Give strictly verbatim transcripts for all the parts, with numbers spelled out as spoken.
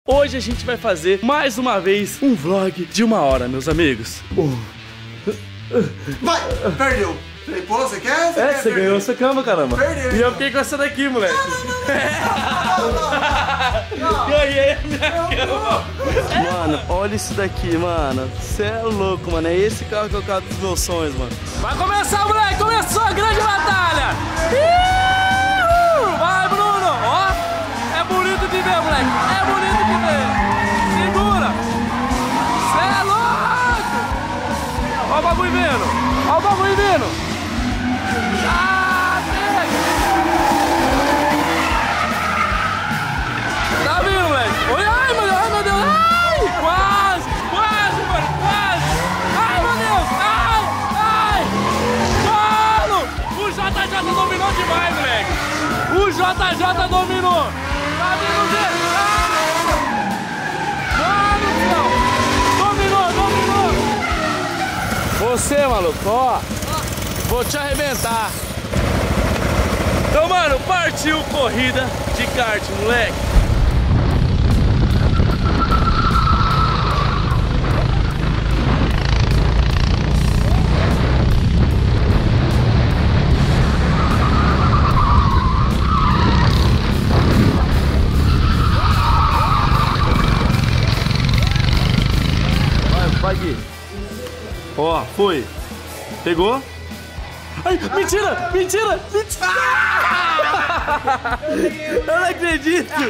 hoje a gente vai fazer mais uma vez um vlog de uma hora, meus amigos. Uh. Vai, perdeu. Falei, pô, você quer? Você é, quer, você perdeu. ganhou essa cama, caramba. Perdeu. E eu fiquei com essa daqui, moleque. Não, não, não, não. Ganhei a minha cama. Mano, olha isso daqui, mano. Você é louco, mano. É esse carro que é o carro dos meus sonhos, mano. Vai começar, moleque. Começou a grande batalha. Vai, Bruno. Ó, é bonito de ver, moleque. É bonito de ver. Segura. Você é louco. Ó o bagulho vindo. Ó o bagulho vindo. Ah, pega. Tá vindo, moleque. Oi, ai, meu Deus, ai, meu Deus. Ai, quase, quase, mano, quase. Ai, meu Deus. Ai, ai. Mano, o J J dominou demais, moleque. O J J dominou. Tá vindo dele. Mano do céu. Dominou, dominou. Você, maluco, ó. Vou te arrebentar. Então, mano, partiu corrida de kart, moleque. Vai, vai aqui. Ó, foi. Pegou? Ai, mentira, mentira, mentira! Eu não acredito!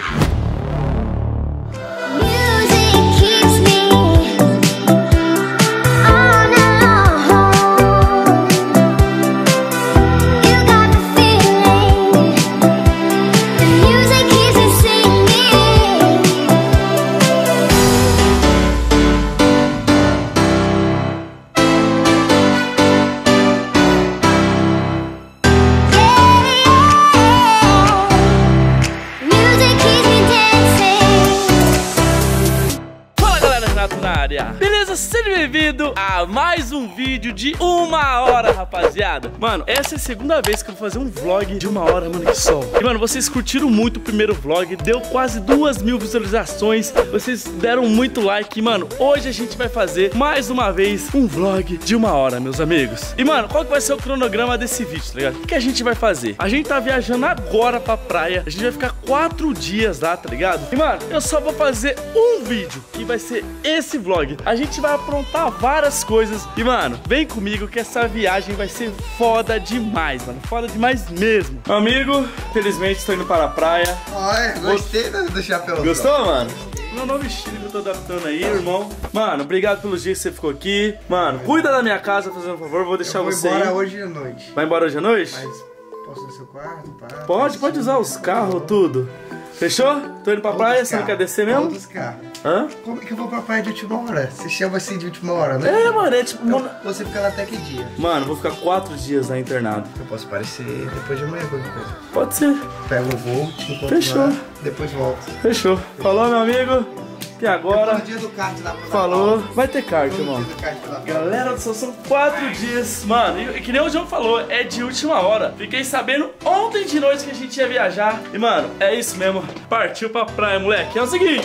Beleza? Seja bem-vindo a mais um vídeo de uma hora, rapaziada. Mano, essa é a segunda vez que eu vou fazer um vlog de uma hora, mano, que sol. E, mano, vocês curtiram muito o primeiro vlog, deu quase duas mil visualizações, vocês deram muito like. E, mano, hoje a gente vai fazer mais uma vez um vlog de uma hora, meus amigos. E, mano, qual que vai ser o cronograma desse vídeo, tá ligado? O que a gente vai fazer? A gente tá viajando agora pra praia, a gente vai ficar quatro dias lá, tá ligado? E, mano, eu só vou fazer um vídeo, que vai ser esse vlog. A gente vai aprontar várias coisas. E, mano, vem comigo que essa viagem vai ser foda demais, mano. Foda demais mesmo. Meu amigo, felizmente estou indo para a praia. Olha, gostei do, do chapéu. Gostou, mano? Meu novo estilo que eu tô adaptando aí, irmão. Mano, obrigado pelos dias que você ficou aqui. Mano, cuida da minha casa, fazendo um favor. Vou deixar eu vou você embora aí. hoje à noite. Vai embora hoje à noite? Mas posso ir no seu quarto? Pá, pode, pode usar os carros, tudo. Fechou? Tô indo pra praia, você não quer descer mesmo? Todos os carros. Hã? Como é que eu vou pra praia de última hora? Você chama assim de última hora, né? É, mano, é tipo... Então, você fica lá até que dia? Mano, vou ficar quatro dias lá internado. Eu posso aparecer depois de amanhã, qualquer coisa. Pode ser. Pego um voo, te encontro Fechou. lá, depois volto. Fechou. Falou, meu amigo. E agora... No dia do kart lá pra Falou. Vai ter kart, No irmão. dia do kart lá pra Galera, só são quatro dias. Mano, e que nem o João falou, é de última hora. Fiquei sabendo ontem de noite que a gente ia viajar. E, mano, é isso mesmo. Partiu pra praia, moleque. É o seguinte...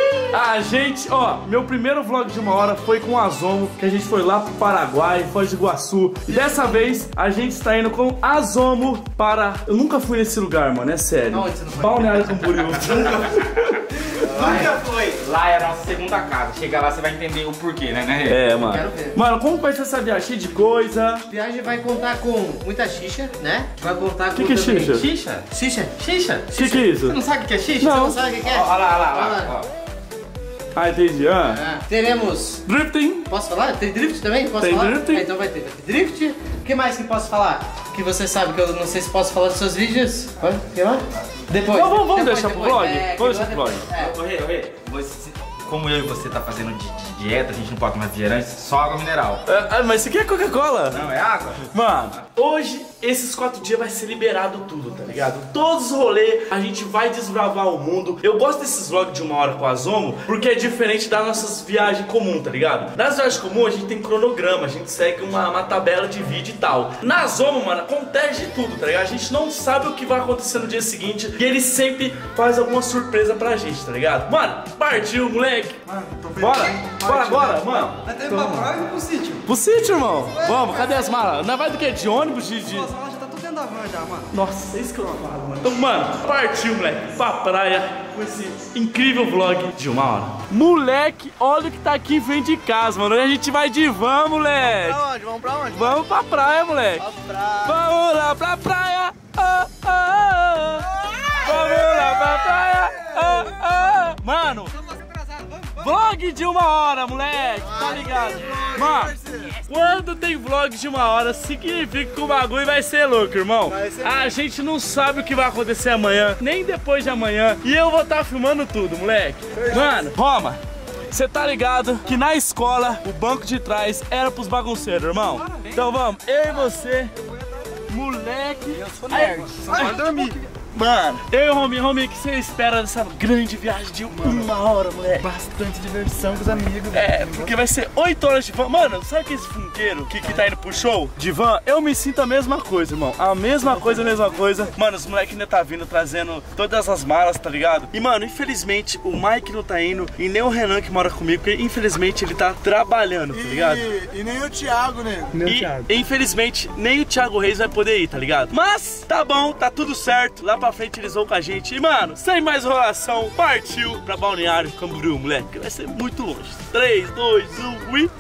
A gente, ó, meu primeiro vlog de uma hora foi com o Azomo, que a gente foi lá pro Paraguai, Foz do Iguaçu. E dessa vez a gente está indo com Azomo para... Eu nunca fui nesse lugar, mano, é sério. Onde você não foi? Balneário Camboriú. Nunca foi. Lá é a nossa segunda casa. Chega lá, você vai entender o porquê, né, né? É, mano. Quero ver. Mano, como vai ser essa viagem? Cheia de coisa. A viagem vai contar com muita xixa, né? Vai contar com... Que que é também- xixa? Xixa? Xixa? Xixa? Que que é isso? Você não sabe o que é xixa? Não. Você não sabe o que é? Ó, ó lá, ó lá, ó lá. Olha Ó. Ah, entendi. Ah. Ah, teremos... Drifting. Posso falar? Tem drift também? Posso Tem falar? drift. Ah, então vai ter. Vai ter drift. O que mais que posso falar? Que você sabe que eu não sei se posso falar dos seus vídeos. Olha, o que lá? Depois. Não, vamos- vamos depois, deixar pro depois. vlog? É, Vamos que deixar pro depois. É. Ô, Rê, ô, Rê, você- como eu e você tá fazendo de, de dieta, a gente não pode tomar refrigerante, só água mineral. Ah, mas isso aqui é Coca-Cola. Não, é água? Mano, hoje esses quatro dias vai ser liberado tudo, tá ligado? Todos os rolês, a gente vai desbravar o mundo. Eu gosto desses vlogs de uma hora com a Zomo, porque é diferente das nossas viagens comuns, tá ligado? Nas viagens comuns, a gente tem cronograma, a gente segue uma, uma tabela de vídeo e tal. Na Zomo, mano, acontece de tudo, tá ligado? A gente não sabe o que vai acontecer no dia seguinte e ele sempre faz alguma surpresa pra gente, tá ligado? Mano, partiu, moleque. Mano, tô vendo. Bora, bora agora, mano. Até pra praia e pro sítio. Pro sítio, irmão. Vamos, cadê as malas? Não vai do que? De ônibus? De... de... Nossa, ela já tá tudo dentro da van já, mano. Nossa, é isso que eu falo, mano. Então, mano, partiu, moleque, pra praia com esse incrível vlog de uma hora. Moleque, olha o que tá aqui em frente de casa, mano. A gente vai de van, moleque. Pra onde? Vamos pra onde? Vamos pra praia, moleque. Pra praia. Vamos lá pra praia. Oh, oh, oh. Vamos lá pra praia. Oh, oh, oh. Mano, vlog de uma hora, moleque, tá ligado? Mano, quando tem vlog de uma hora, significa que o bagulho vai ser louco, irmão. A gente não sabe o que vai acontecer amanhã, nem depois de amanhã. E eu vou estar filmando tudo, moleque. Mano, Roma, você tá ligado que na escola o banco de trás era pros bagunceiros, irmão? Então vamos, eu e você, moleque. Eu sou nerd. Vai dormir. Mano, eu e o Rominho, Rominho, o que você espera dessa grande viagem de uma hora, moleque? Bastante diversão com os amigos. É, porque vai ser oito horas de van. Mano, sabe que esse funkeiro que, que tá indo pro show de van? Eu me sinto a mesma coisa, irmão. A mesma coisa, a mesma coisa. Mano, os moleques ainda tá vindo trazendo todas as malas, tá ligado? E, mano, infelizmente, o Mike não tá indo e nem o Renan que mora comigo, porque infelizmente ele tá trabalhando, tá ligado? E, e nem o Thiago, né? E, infelizmente, nem o Thiago Reis vai poder ir, tá ligado? Mas, tá bom, tá tudo certo. Lá pra frente eles vão com a gente. E, mano, sem mais enrolação, partiu pra Balneário Camboriú, moleque. Vai ser muito longe. três, dois, um e...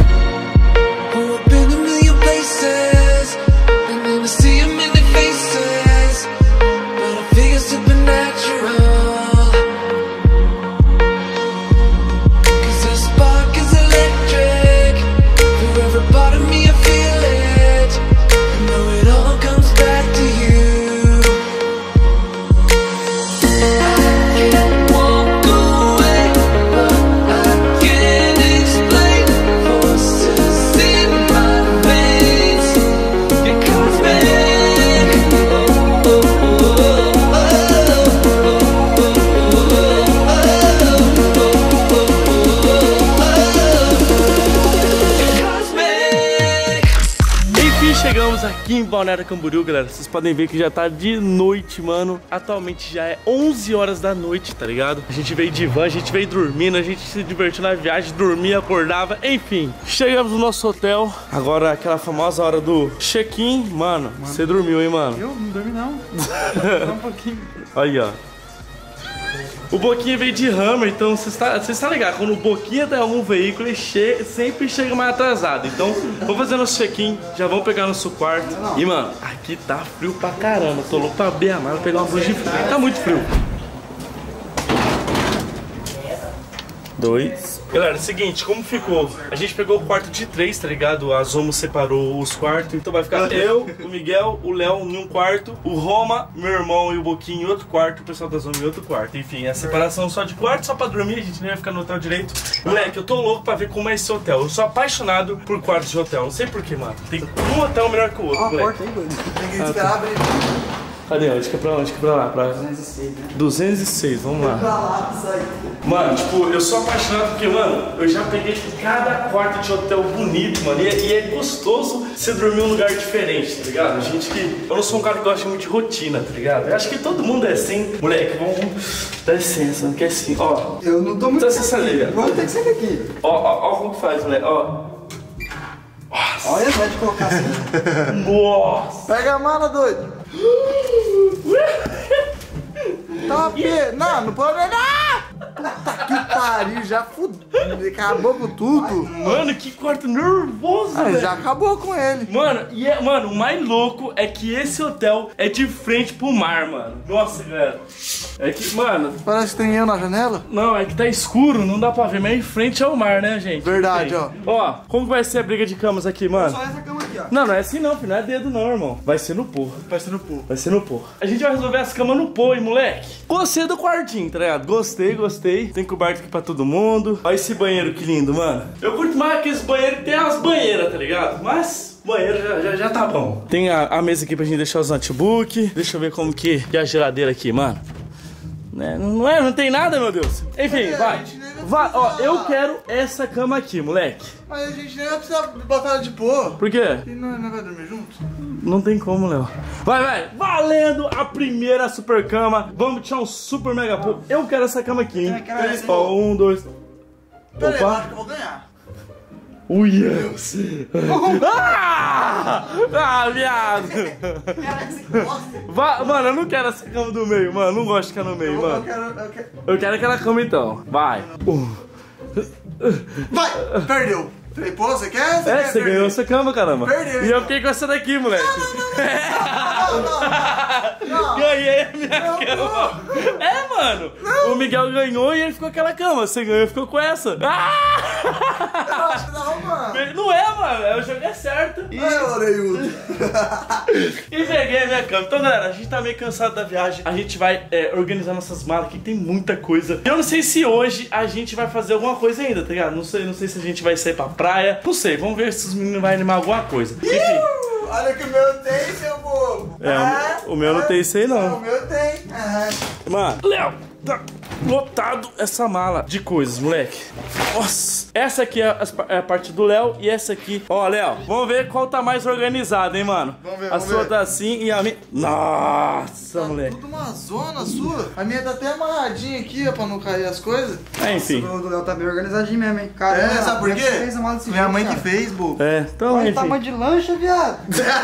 Chegamos aqui em Balneário Camboriú, galera. Vocês podem ver que já tá de noite, mano. Atualmente já é onze horas da noite, tá ligado? A gente veio de van, a gente veio dormindo, a gente se divertiu na viagem, dormia, acordava, enfim. Chegamos no nosso hotel. Agora aquela famosa hora do check-in. Mano, você dormiu, hein, mano? Eu não dormi, não. Só um pouquinho. Aí, ó. O Boquinha veio de Hammer, então você está, você está ligado, quando o Boquinha tem algum veículo, ele che sempre chega mais atrasado. Então, vou fazer nosso check-in, já vamos pegar nosso quarto. E, mano, aqui tá frio pra caramba. Tô louco pra abrir a mala, pegar uma blusa de frio. Tá muito frio. Dois. Galera, é o seguinte, como ficou? A gente pegou o quarto de três, tá ligado? A Zomo separou os quartos, então vai ficar eu, o Miguel, o Léo em um quarto, o Roma, meu irmão e o Boquinho em outro quarto, o pessoal da Zomo em outro quarto. Enfim, a separação só de quarto, só pra dormir, a gente nem vai ficar no hotel direito. Moleque, eu tô louco pra ver como é esse hotel. Eu sou apaixonado por quartos de hotel, não sei porquê, mano. Tem um hotel melhor que o outro, moleque. Porta aí, doido. Tem que esperar abrir. Cadê? Onde que é pra onde? Que é pra lá? Pra... duzentos e seis, né? duzentos e seis, vamos lá. Pra lá, sai. Mano, tipo, eu sou apaixonado porque, mano, eu já peguei tipo, cada quarto de hotel bonito, mano. E é, e é gostoso você dormir em um lugar diferente, tá ligado? Gente que... Eu não sou um cara que gosta muito de rotina, tá ligado? Eu acho que todo mundo é assim. Moleque, vamos... Dá licença, não quer assim, ó. Eu não tô muito... Então você liga. Vamos ter que sair daqui. Ó, ó, ó como que faz, moleque, ó. Nossa. Olha, pode colocar assim. Nossa. Pega a mala, doido. Tá, P... Não, não pode... Não! Puta que pariu, já fudeu. Acabou com tudo. Mano, que quarto nervoso, Ah, velho. já acabou com ele. Mano, e é, mano, o mais louco é que esse hotel é de frente pro mar, mano. Nossa, galera. É que, mano... Parece que tem eu na janela. Não, é que tá escuro, não dá pra ver, mas em frente ao mar, né, gente? Verdade, ó. Ó, como que vai ser a briga de camas aqui, mano? Só essa cama aqui, ó. Não, não é assim não, filho. Não é dedo não, irmão. Vai ser no pô. Vai ser no pool. Vai ser no pô. A gente vai resolver as camas no pô, hein, moleque? Gostei do quartinho, tá ligado? Gostei, gostei. Tem coberto aqui pra todo mundo. Olha esse banheiro que lindo, mano. Eu curto mais aqueles banheiros que tem as banheiras, tá ligado? Mas... banheiro já, já, já tá bom. Tem a, a mesa aqui pra gente deixar os notebook. Deixa eu ver como que, que é a geladeira aqui, mano. Né? Não, é, não tem nada, meu Deus. Enfim, vai. Vai, ó, eu quero essa cama aqui, moleque. Mas a gente nem vai precisar botar ela de pôr. Por quê? E não, não vai dormir junto? Não tem como, Léo. Vai, vai. Valendo a primeira super cama. Vamos tirar um super mega pô. Eu quero essa cama aqui, hein? Ó, um, dois. Pera aí, eu Opa. acho que eu vou ganhar. Ui, Deus. ah! ah, viado. Vai, mano, eu não quero essa cama do meio, mano. Não gosto de ficar no meio, Eu, mano. eu, quero, eu quero. Eu quero aquela cama então. Vai. Uh. Vai! Perdeu! Falei, pô, você quer? Você É, quer você perder? ganhou essa cama, caramba. Perdeu, E eu então. fiquei com essa daqui, moleque. Não, não, não, não. Ganhei a minha Não, cama. É, mano. O Miguel ganhou e ele ficou com aquela cama. Você ganhou e ficou com essa. Ah! Eu acho que não, mano. Não é, mano. O jogo é certo. E, Ai, orelhudo. e peguei a minha cama. Então, galera, a gente tá meio cansado da viagem. A gente vai é, organizar nossas malas aqui. Tem muita coisa. Eu não sei se hoje a gente vai fazer alguma coisa ainda, tá ligado? Não sei, não sei se a gente vai sair pra praia. Não sei. Vamos ver se os meninos vão animar alguma coisa. Enfim. Olha que o meu tem, seu bobo. É, Ah, o meu não tem isso aí, não. O meu tem. Ah. Mano, Léo, tá lotado essa mala de coisas, moleque. Nossa. Essa aqui é a, é a parte do Léo e essa aqui. Ó, Léo, vamos ver qual tá mais organizado, hein, mano? Vamos ver, A vamos sua ver. tá assim e a minha... Nossa, Tá moleque. tudo uma zona sua. A minha tá até amarradinha aqui, ó, pra não cair as coisas. É, enfim. O do Léo tá bem organizadinho mesmo, hein? Cara, É, sabe por quê? Fez a mala desse Minha jeito, mãe cara. que fez, bobo. É, então, Olha o enfim. tamanho de lancha, viado.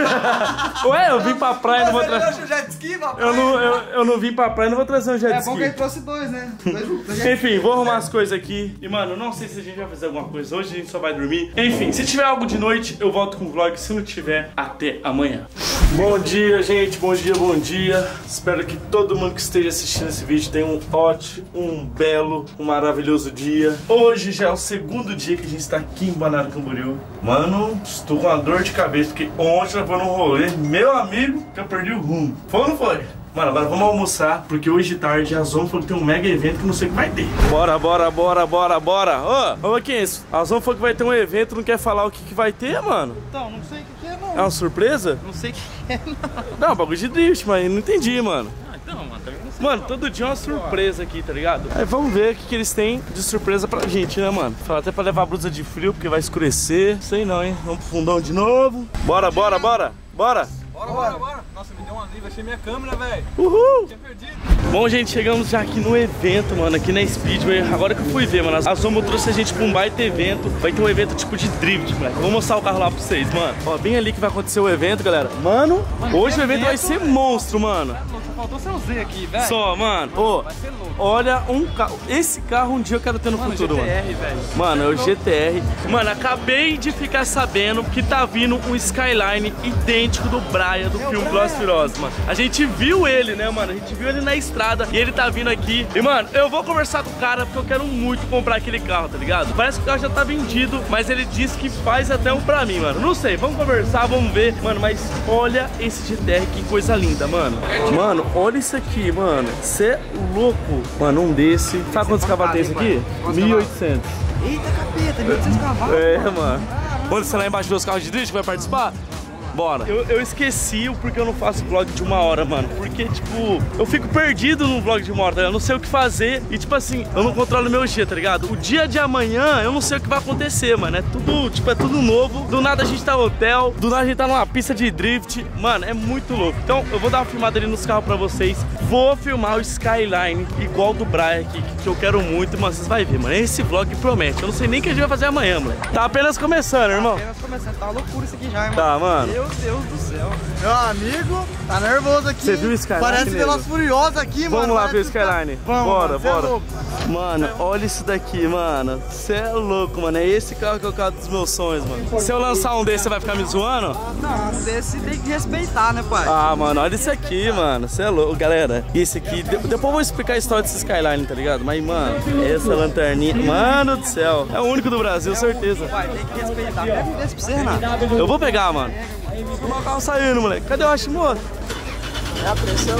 Ué, eu vim pra praia e não vou Mas ele trazer... achou jet ski, papai? Eu não, eu, eu não vim pra praia e não vou trazer um jet É bom que ele ski. trouxe dois, né? Dois, dois jet Enfim, vou arrumar as coisas aqui. E, mano, não sei se a gente vai fazer alguma coisa hoje, a gente só vai dormir. Enfim, se tiver algo de noite, eu volto com o vlog. Se não tiver, até amanhã. Bom dia, gente. Bom dia, bom dia. Espero que todo mundo que esteja assistindo esse vídeo tenha um ótimo, um belo, um maravilhoso dia. Hoje já é o segundo dia que a gente está aqui em Balneário Camboriú. Mano, estou com uma dor de cabeça, porque ontem eu fui num rolê, meu amigo, que eu perdi o rumo. Foi ou não foi? Mano, agora vamos almoçar, porque hoje de tarde a Zon falou que tem um mega evento que não sei o que vai ter. Bora, bora, bora, bora, bora. Ô, ô, que é isso? A Zon falou que vai ter um evento, não quer falar o que, que vai ter, mano? Então, não sei o que, que é, não. É uma surpresa? Não sei o que é, não. Não, bagulho de drift, mas não entendi, mano. Ah, então, mano, também não sei. Mano, todo dia é uma surpresa aqui, tá ligado? Aí vamos ver o que, que eles têm de surpresa pra gente, né, mano? Falar até pra levar blusa de frio, porque vai escurecer. Sei não, hein? Vamos pro fundão de novo. Bora, bora, bora, bora. Bora, bora, bora. Nossa, me deu um alívio, achei minha câmera, velho. Uhul! Tinha perdido. Bom, gente, chegamos já aqui no evento, mano, aqui na Speedway. Agora que eu fui ver, mano, a Zomo trouxe a gente pra um baita evento. Vai ter um evento tipo de drift, moleque. Vou mostrar o carro lá pra vocês, mano. Ó, bem ali que vai acontecer o evento, galera. Mano, hoje o evento vai ser monstro, mano. Só faltou seu Z aqui, velho. Só, mano. Ô, Vai ser louco. olha um carro. Esse carro um dia eu quero ter no Mano, futuro, G T mano. R, velho. Mano, é o G T R. Mano, acabei de ficar sabendo que tá vindo um Skyline idêntico do Brian, do filme Velozes e Furiosos, mano. A gente viu ele, né, mano? A gente viu ele na estrada e ele tá vindo aqui. E, mano, eu vou conversar com o cara porque eu quero muito comprar aquele carro, tá ligado? Parece que o carro já tá vendido, mas ele disse que faz até um pra mim, mano. Não sei, vamos conversar, vamos ver. Mano, mas olha esse G T R, que coisa linda, mano. Mano, olha isso aqui, mano. Cê é louco. Mano, um desse. Sabe quantos cavalos tem esse aqui? mil e oitocentos. Eita, capeta, mil e oitocentos cavalos. É, mano. Quando você lá embaixo vê os carros de drift, vai participar? Bora. Eu, eu esqueci o porque eu não faço vlog de uma hora, mano. Porque, tipo, eu fico perdido no vlog de uma hora, tá ligado? Eu não sei o que fazer e, tipo assim, eu não controlo o meu dia, tá ligado? O dia de amanhã, eu não sei o que vai acontecer, mano. É tudo, tipo, é tudo novo. Do nada a gente tá no hotel, do nada a gente tá numa pista de drift. Mano, é muito louco. Então, eu vou dar uma filmada ali nos carros pra vocês. Vou filmar o Skyline igual do Brian aqui, que eu quero muito, mas vocês vão ver, mano. Esse vlog promete. Eu não sei nem o que a gente vai fazer amanhã, mano. Tá apenas começando, irmão. Apenas começando, tá uma loucura isso aqui já, hein, mano. Tá, mano. Meu Deus do céu. Meu amigo, tá nervoso aqui. Você viu o Skyline, Parece nego? Velozes e Furiosos aqui, mano. Vamos lá ver o Parece que tá- Skyline. Vamos, bora, mano, cê é bora. louco. Mano, olha isso daqui, mano. Você é louco, mano. É esse carro que é o carro dos meus sonhos, mano. Se eu lançar um desse, você vai ficar me zoando? Não, desse tem que respeitar, né, pai? Ah, mano, olha isso aqui, mano. Você é louco, galera. Esse aqui, de- depois eu vou explicar a história desse Skyline, tá ligado? Mas, mano, essa lanterninha, mano do céu. É o único do Brasil, certeza. Pai, tem que respeitar. Pega um desse pra você, Renato. Eu vou pegar, mano. Olha o carro saindo, moleque. Cadê o Hashimoto? É a pressão.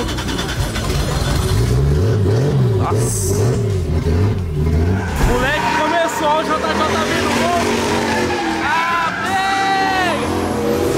Nossa. Moleque, começou, o J J tá vindo novo. Ah, pega!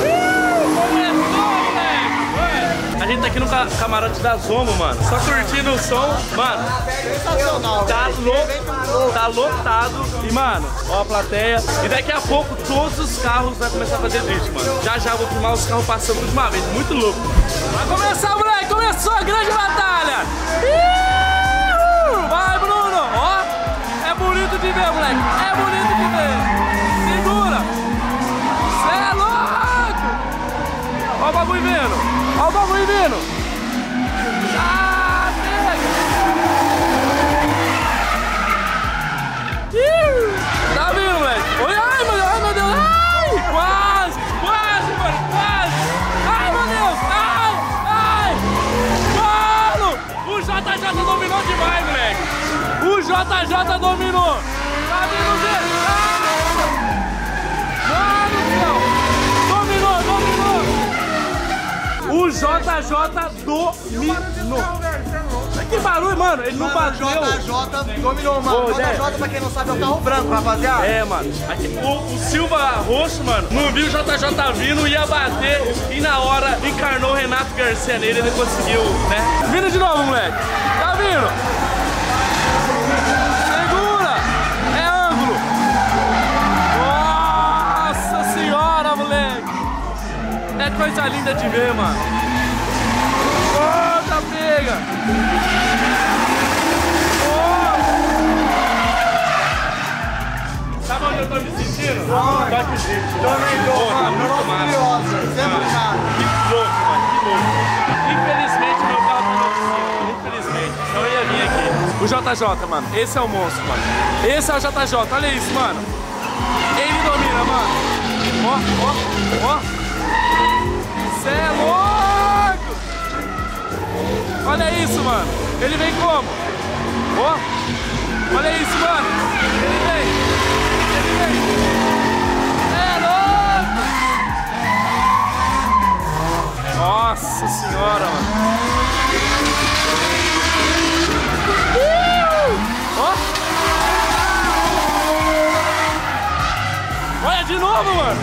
aqui no ca camarote da Zomo, mano. Só curtindo o som. Mano, tá, lo tá lotado. E, mano, ó a plateia. E daqui a pouco todos os carros vão começar a fazer drift, mano. Já já vou filmar os carros passando tudo de uma vez. Muito louco. Vai começar, moleque. Começou a grande batalha. Iuuu! Vai, Bruno. Ó, é bonito de ver, moleque. É bonito de ver. Segura. Cê é louco. Ó o bagulho vindo. Ó o bagulho vindo. Ah, pega. Tá vindo, moleque. Oi, ai, meu Deus, ai, meu Deus. Ai, quase, quase, mano, quase. Ai, meu Deus, ai, ai. Mano, o J J dominou demais, moleque. O J J dominou. Tá vindo ver. Mano do céu. Dominou, dominou. O J J dominou. Que barulho, mano, ele não bateu. J J dominou, mano. Ô, J J, pra quem não sabe, é o carro branco, rapaziada. É, mano. Aqui, o, o Silva Roxo, mano, não viu o J J vindo, ia bater e na hora encarnou o Renato Garcia nele, ele conseguiu, né? Vindo de novo, moleque. Tá vindo. Segura. É ângulo. Nossa senhora, moleque. É coisa linda de ver, mano. Oh, tá pega. Sabe onde eu tô me sentindo? Aonde? Toque Drift. Também tô, mano. Muito massa. Curiosa, sempre nada. Que louco, mano, que louco. Infelizmente, meu carro tá na oficina. Infelizmente. Então eu ia vir aqui. O J J, mano. Esse é o monstro, mano. Esse é o J J. Olha isso, mano. Ele domina, mano. Ó, ó, ó. Cê é louco. Olha isso, mano. Ele vem como? Ó. Olha isso, mano. Ele vem. Ele vem. É louco. Nossa senhora, mano. Uh! Ó. Olha de novo, mano.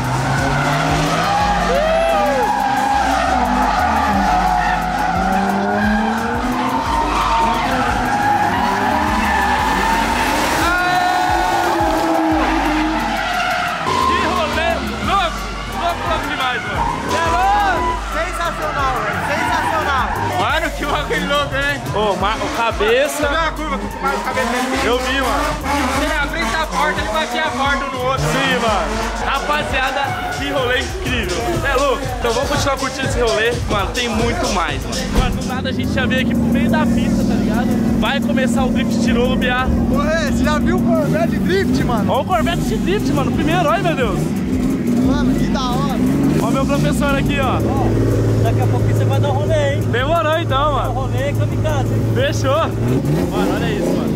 Que bagulho louco, hein? Ô, oh, o cabeça. Você viu a curva que o mais cabeça dele? Eu vi, mano. Se ele abrisse a porta, ele batia a porta um no outro. Sim, mano. Rapaziada, que rolê incrível. É louco? Então vamos continuar curtindo esse rolê. Mano, tem muito mais, mano. Mano, do nada a gente já veio aqui pro meio da pista, tá ligado? Vai começar o drift de novo, Biá. Ô, Rê, você já viu o Corvette de drift, mano? Ó o Corvette de drift, mano. Primeiro, olha, meu Deus. Mano, que da hora. Ó o meu professor aqui, ó. Daqui a pouco você vai dar um rolê, hein? Demorou então, mano. Rolê kamikaze. Fechou. Mano, olha isso, mano.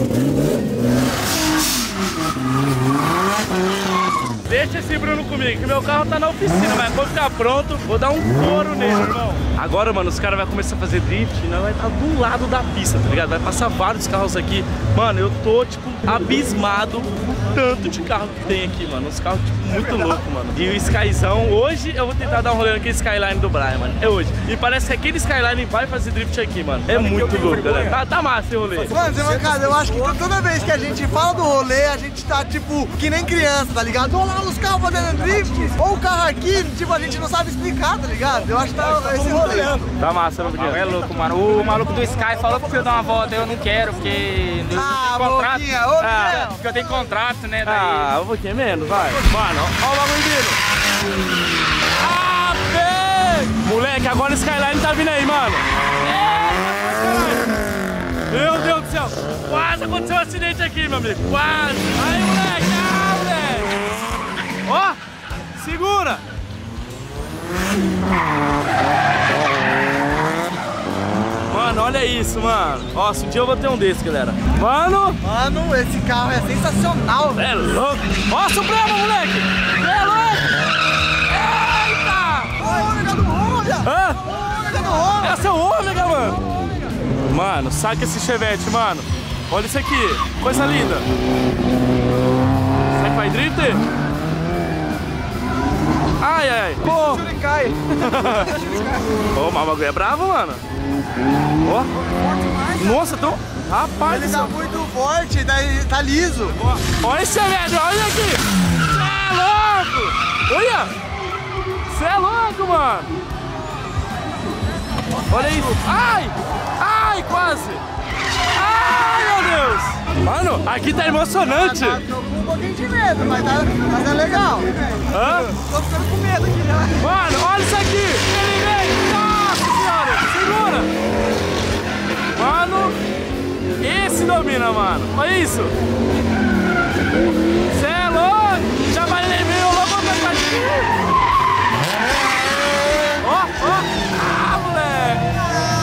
Deixa esse Bruno comigo, que meu carro tá na oficina, mas quando ficar pronto, vou dar um couro nele, irmão. Agora, mano, os caras vão começar a fazer drift e nós vai estar do lado da pista, tá ligado? Vai passar vários carros aqui. Mano, eu tô, tipo, abismado com o tanto de carro que tem aqui, mano. Uns carros, tipo, muito loucos, mano. E o Skyzão, hoje eu vou tentar dar um rolê naquele Skyline do Brian, mano. É hoje. E parece que aquele Skyline vai fazer drift aqui, mano. É muito louco, galera. Tá, tá massa esse rolê. Mano, Zé Mancada, eu acho que toda vez que a gente fala do rolê, a gente tá, tipo, que nem criança, tá ligado? Olha lá os carros fazendo drift, ou o carro aqui, tipo, a gente não sabe explicar, tá ligado? Eu acho que tá esse rolê. Tá massa, não podia. É louco, mano. O maluco do Sky falou que eu dar uma volta, eu não quero, porque eu Ah, tenho contrato. Boquinha, ô, Ah, porque eu tenho contrato, né? Daí... Ah, um pouquinho menos, vai. Mano, ó o bagulho vindo. Ah, pega! Moleque, agora o Skyline tá vindo aí, mano. Meu Deus do céu. Quase aconteceu um acidente aqui, meu amigo. Quase. Aí, moleque. Ah, moleque. Ó, segura. Mano, olha isso, mano. Nossa, um dia eu vou ter um desse, galera. Mano. Mano, esse carro é sensacional, velho. É louco. Ó, Supremo, moleque. É louco. Eita. Ô, ômega do Ômega. Hã? Ômega do Ômega. Esse é o ômega, mano. Mano, saca esse Chevette, mano. Olha isso aqui. Coisa linda. Sai pra drift? Ai, ai. Pô. Ele cai. Ô, mas o bagulho é bravo, mano. Ó. Nossa, tão... Rapaz. Ele tá muito forte, tá, tá liso. Olha esse velho, olha aqui. Cê é louco. Olha. Cê é louco, mano. Olha isso. Ai. Ai, quase. Ai, meu Deus. Mano, aqui tá emocionante. Tá, tô com um pouquinho de medo, mas tá, mas tá legal. Hã? Tô ficando com medo aqui já. Mano, olha isso aqui. Ele vem. Nossa senhora. Segura. Mano, esse domina, mano. Olha isso. Cê é louco. Já vai levar o lobo pra aqui. Ó, ó. Ah, moleque.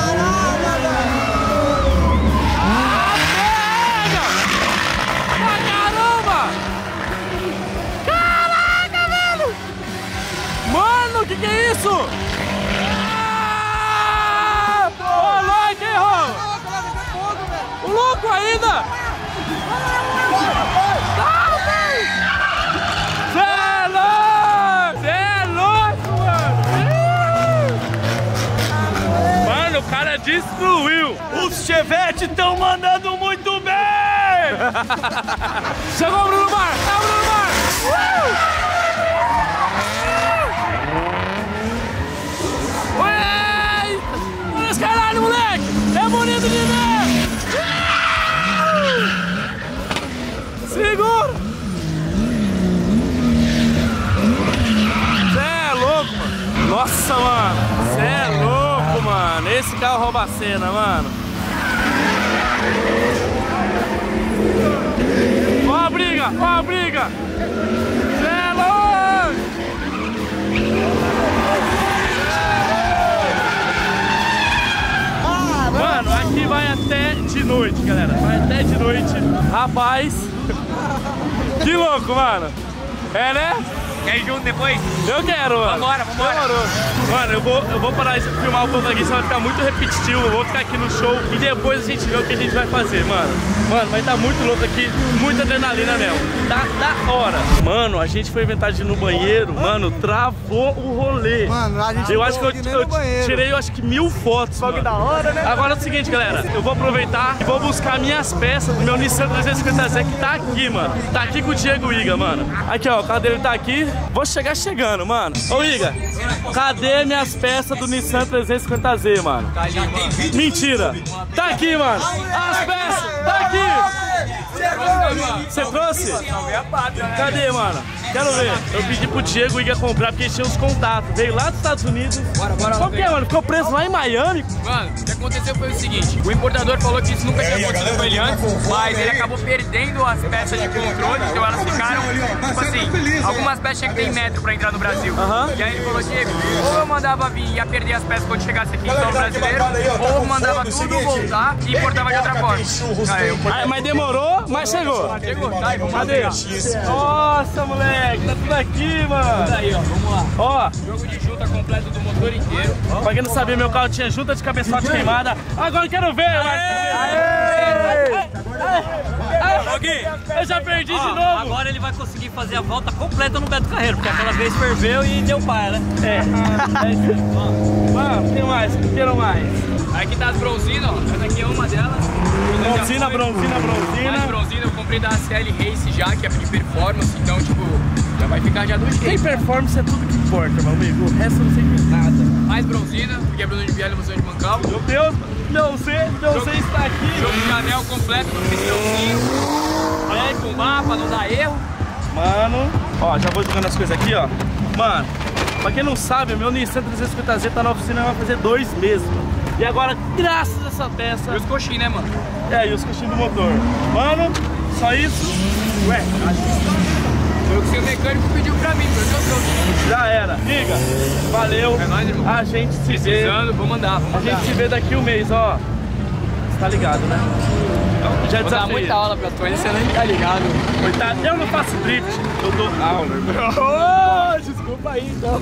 O que que é isso? Ah! Ô, louco, hein, Rô? O louco ainda? Não, velho! Cê é louco! Cê é louco, mano! Mano, o cara destruiu! Os Chevette estão mandando muito bem! Chegou o Bruno Mar! É o Bruno Mar! Uh! Caralho, moleque! É bonito de ver! Segura! Cê é louco, mano! Nossa, mano! Cê é louco, mano! Esse carro rouba a cena, mano! Ó a briga! Ó a briga! Cê é louco! Mano, aqui vai até de noite, galera. Vai até de noite. Rapaz. Que louco, mano. É, né? Quer ir junto depois? Eu quero, mano. Vambora, vambora. Demorou. Mano, eu vou, eu vou parar de filmar um pouco aqui, senão vai ficar muito repetitivo. Eu vou ficar aqui no show e depois a gente vê o que a gente vai fazer, mano. Mano, vai estar muito louco aqui, muita adrenalina mesmo. Tá da hora. Mano, a gente foi inventar de ir no banheiro, mano, travou o rolê. Mano, a gente eu acho que eu, eu tirei, eu acho que mil fotos. Só que da hora, né? Agora é o seguinte, galera, eu vou aproveitar e vou buscar minhas peças do meu Nissan trezentos e cinquenta Z que tá aqui, mano. Tá aqui com o Diego Iga, mano. Aqui, ó, o carro dele tá aqui. Vou chegar chegando, mano. Ô, Iga, cadê minhas peças do Nissan trezentos e cinquenta Z, mano? Tá ali, mano. Mentira! Tá aqui, mano! As peças! Tá aqui! Você trouxe? Cadê, mano? Quero ver. Eu pedi pro Diego ir comprar porque tinha os contatos. Veio lá dos Estados Unidos. Bora, bora. Qual que é, mano? Ficou preso lá em Miami? Mano, o que aconteceu foi o seguinte. O importador falou que isso nunca tinha acontecido com ele antes, mas ele acabou perdendo as peças de controle, então elas ficaram, tipo assim, algumas peças tinham que ter em metro pra entrar no Brasil. Uhum. E aí ele falou que ou eu mandava vir e ia perder as peças quando chegasse aqui em solo brasileiro, ou eu mandava tudo voltar e importava de outra forma. Aí, eu... ah, mas demorou, mas chegou. Chegou, tá aí, vamos Cadê? Nossa, moleque, tá tudo aqui, mano. Aí, ó, vamos lá. Ó, Jogo de junta completo do motor inteiro. pra quem não sabia, meu carro tinha junta de cabeçote queimada. Agora eu quero ver, mas... Eu já perdi Ó, de novo. Agora ele vai conseguir fazer a volta completa no Beto Carreiro, porque aquela vez ferveu e deu pai, né? É. Mano, tem mais, quero mais. Aqui tá as bronzinas, ó. Essa aqui é uma delas. Bronzina, bronzina, bronzina. Mais bronzina, eu comprei da C L Race já, que é de performance, então, tipo, já vai ficar já do jeito. Tem performance, é tudo que importa, meu amigo. O resto eu não sei de nada. Mais bronzina, porque é Bruno de Biela e Emoção de Mancal. Meu Deus, não sei, não sei está aqui. Jogo de anel completo com pistãozinho. É, com mapa, pra não dar erro. Mano, ó, já vou jogando as coisas aqui, ó. Mano, pra quem não sabe, meu Nissan trezentos e cinquenta Z tá na oficina, vai fazer dois meses, mano. E agora, graças a essa peça... E os coxinhos, né, mano? É, e os coxinhos do motor. Mano, só isso? Ué, foi o que o seu mecânico pediu pra mim, porque eu trouxe. já era. Liga, valeu. É nóis, irmão. A gente se vê. Precisando, vou mandar, vou A mandar. gente se vê daqui um mês, ó. Você tá ligado, né? Então, Já vou dar desafiei. muita aula pra tu, você nem tá ligado. Coitado, eu não faço drift, eu dou aula. Oh, desculpa aí, então.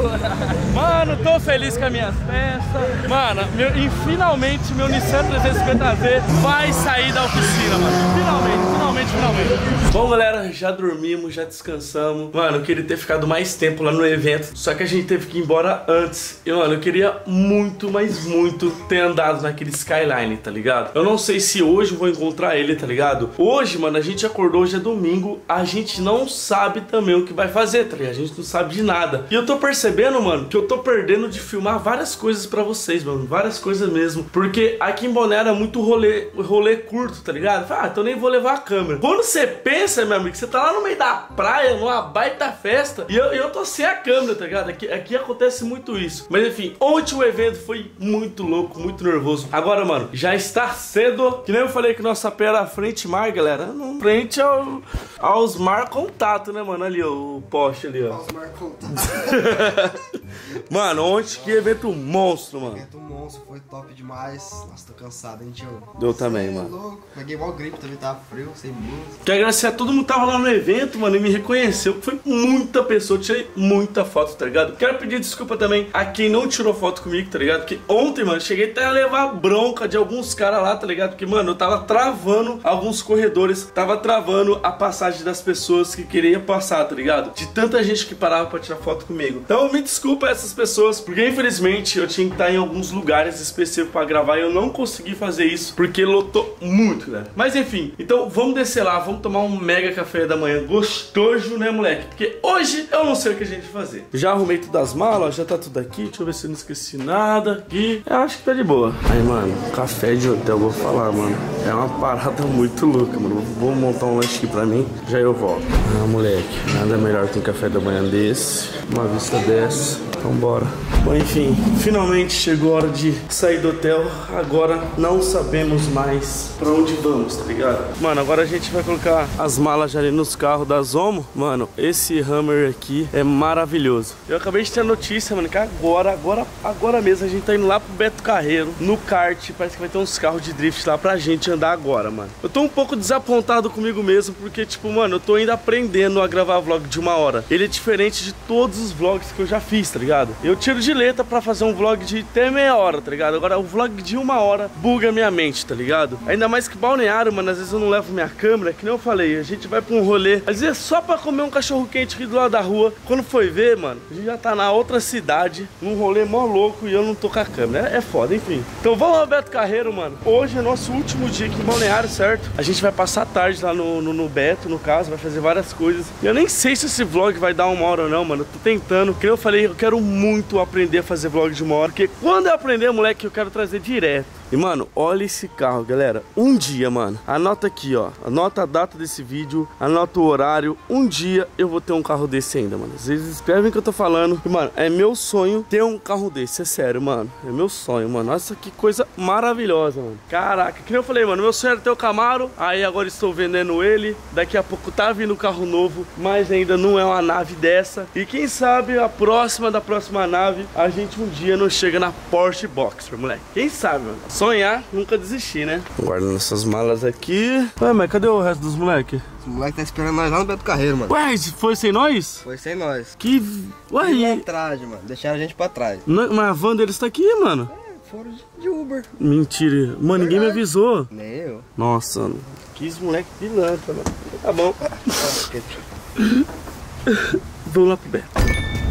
Mano, tô feliz com as minhas peças. Mano, meu, e finalmente meu Nissan trezentos e cinquenta Z vai sair da oficina, mano. Finalmente, finalmente, finalmente. Bom, galera, já dormimos, já descansamos. Mano, eu queria ter ficado mais tempo lá no evento, só que a gente teve que ir embora antes. E, mano, eu queria muito, mas muito ter andado naquele Skyline, tá ligado? Eu não sei se hoje eu vou encontrar ele, tá ligado? Hoje, mano, a gente acordou, hoje é domingo, a gente não sabe também o que vai fazer, tá ligado? A gente não sabe de nada. E eu tô percebendo, mano, que eu tô perdendo de filmar várias coisas pra vocês, mano. Várias coisas mesmo. Porque aqui em Boné era muito rolê, rolê curto, tá ligado? Ah, então nem vou levar a câmera. Quando você pensa, meu amigo, você tá lá no meio da praia, numa baita festa, e eu, eu tô sem a câmera, tá ligado? Aqui, aqui acontece muito isso. Mas enfim, ontem o evento foi muito louco, muito nervoso. Agora, mano, já está cedo. Que nem eu falei que nossa pé era frente mar, galera. Não, frente ao, aos mar contato, né, mano? Ali, ó, o poste ali, ó. Aos mar contato. Mano, ontem que evento monstro, mano. Evento monstro, foi top demais. Nossa, tô cansado, hein, tio? Eu também, mano. Louco. Peguei mal gripe, também tava frio, sem música. Que agradecer a todo mundo que tava lá no evento, mano, e me reconheceu. Foi muita pessoa, eu tirei muita foto, tá ligado? Quero pedir desculpa também a quem não tirou foto comigo, tá ligado? Porque ontem, mano, cheguei até a levar bronca de alguns caras lá, tá ligado? Porque, mano, eu tava travando alguns corredores, tava travando a passagem das pessoas que queriam passar, tá ligado? De tanta gente que parava pra tirar foto comigo. Então, me desculpa essas pessoas, porque infelizmente eu tinha que estar em alguns lugares específicos pra gravar e eu não consegui fazer isso, porque lotou muito, né? Mas enfim, então vamos descer lá, vamos tomar um mega café da manhã gostoso, né, moleque? Porque hoje eu não sei o que a gente vai fazer. Já arrumei tudo as malas, ó, já tá tudo aqui, deixa eu ver se eu não esqueci nada aqui. Eu acho que tá de boa. Aí, mano, café de hotel, vou falar, mano, é uma parada muito louca, mano. Vou montar um lanche aqui pra mim, já eu volto. Ah, moleque, nada melhor que um café da manhã desse, uma vista dessa. Então bora. Bom, enfim, finalmente chegou a hora de sair do hotel. Agora não sabemos mais pra onde vamos, tá ligado? Mano, agora a gente vai colocar as malas já ali nos carros da Zomo. Mano, esse Hummer aqui é maravilhoso. Eu acabei de ter a notícia, mano, que agora, agora, agora mesmo a gente tá indo lá pro Beto Carreiro, no kart. Parece que vai ter uns carros de drift lá pra gente andar agora, mano. Eu tô um pouco desapontado comigo mesmo, porque, tipo, mano, eu tô ainda aprendendo a gravar vlog de uma hora. Ele é diferente de todos os vlogs que eu já fiz, tá ligado? Eu tiro de letra pra fazer um vlog de até meia hora, tá ligado? Agora o vlog de uma hora buga minha mente, tá ligado? Ainda mais que Balneário, mano, às vezes eu não levo minha câmera, que nem eu falei, a gente vai pra um rolê, às vezes é só pra comer um cachorro quente aqui do lado da rua. Quando foi ver, mano, a gente já tá na outra cidade, num rolê mó louco e eu não tô com a câmera. É, é foda, enfim. Então vamos ao Beto Carreiro, mano. Hoje é nosso último dia aqui em Balneário, certo? A gente vai passar a tarde lá no, no, no Beto, no caso, vai fazer várias coisas. E eu nem sei se esse vlog vai dar uma hora ou não, mano. Eu tô tentando, que eu falei, eu quero muito aprender a fazer vlog de uma hora, porque quando eu aprender, moleque, eu quero trazer direto. E, mano, olha esse carro, galera. Um dia, mano, anota aqui, ó. Anota a data desse vídeo, anota o horário. Um dia eu vou ter um carro desse ainda, mano. Vocês escrevem o que eu tô falando. E, mano, é meu sonho ter um carro desse. É sério, mano. É meu sonho, mano. Nossa, que coisa maravilhosa, mano. Caraca, que nem eu falei, mano. Meu sonho era ter o Camaro. Aí agora estou vendendo ele. Daqui a pouco tá vindo um carro novo, mas ainda não é uma nave dessa. E quem sabe a próxima da próxima nave, a gente um dia não chega na Porsche Boxster, moleque. Quem sabe, mano. Sonhar, nunca desistir, né? Guardando essas malas aqui. Ué, mas cadê o resto dos moleques? Os moleques tá esperando nós lá no Beto Carreiro, mano. Ué, foi sem nós? Foi sem nós. Que... Ué, e... Pilantragem, mano. Deixaram a gente pra trás. Não, mas a van deles tá aqui, mano. É, foram de Uber. Mentira. Mano, ninguém me avisou. Nem eu. Nossa, mano. Que moleque pilantra, mano. Tá bom. Vamos lá pro Beto.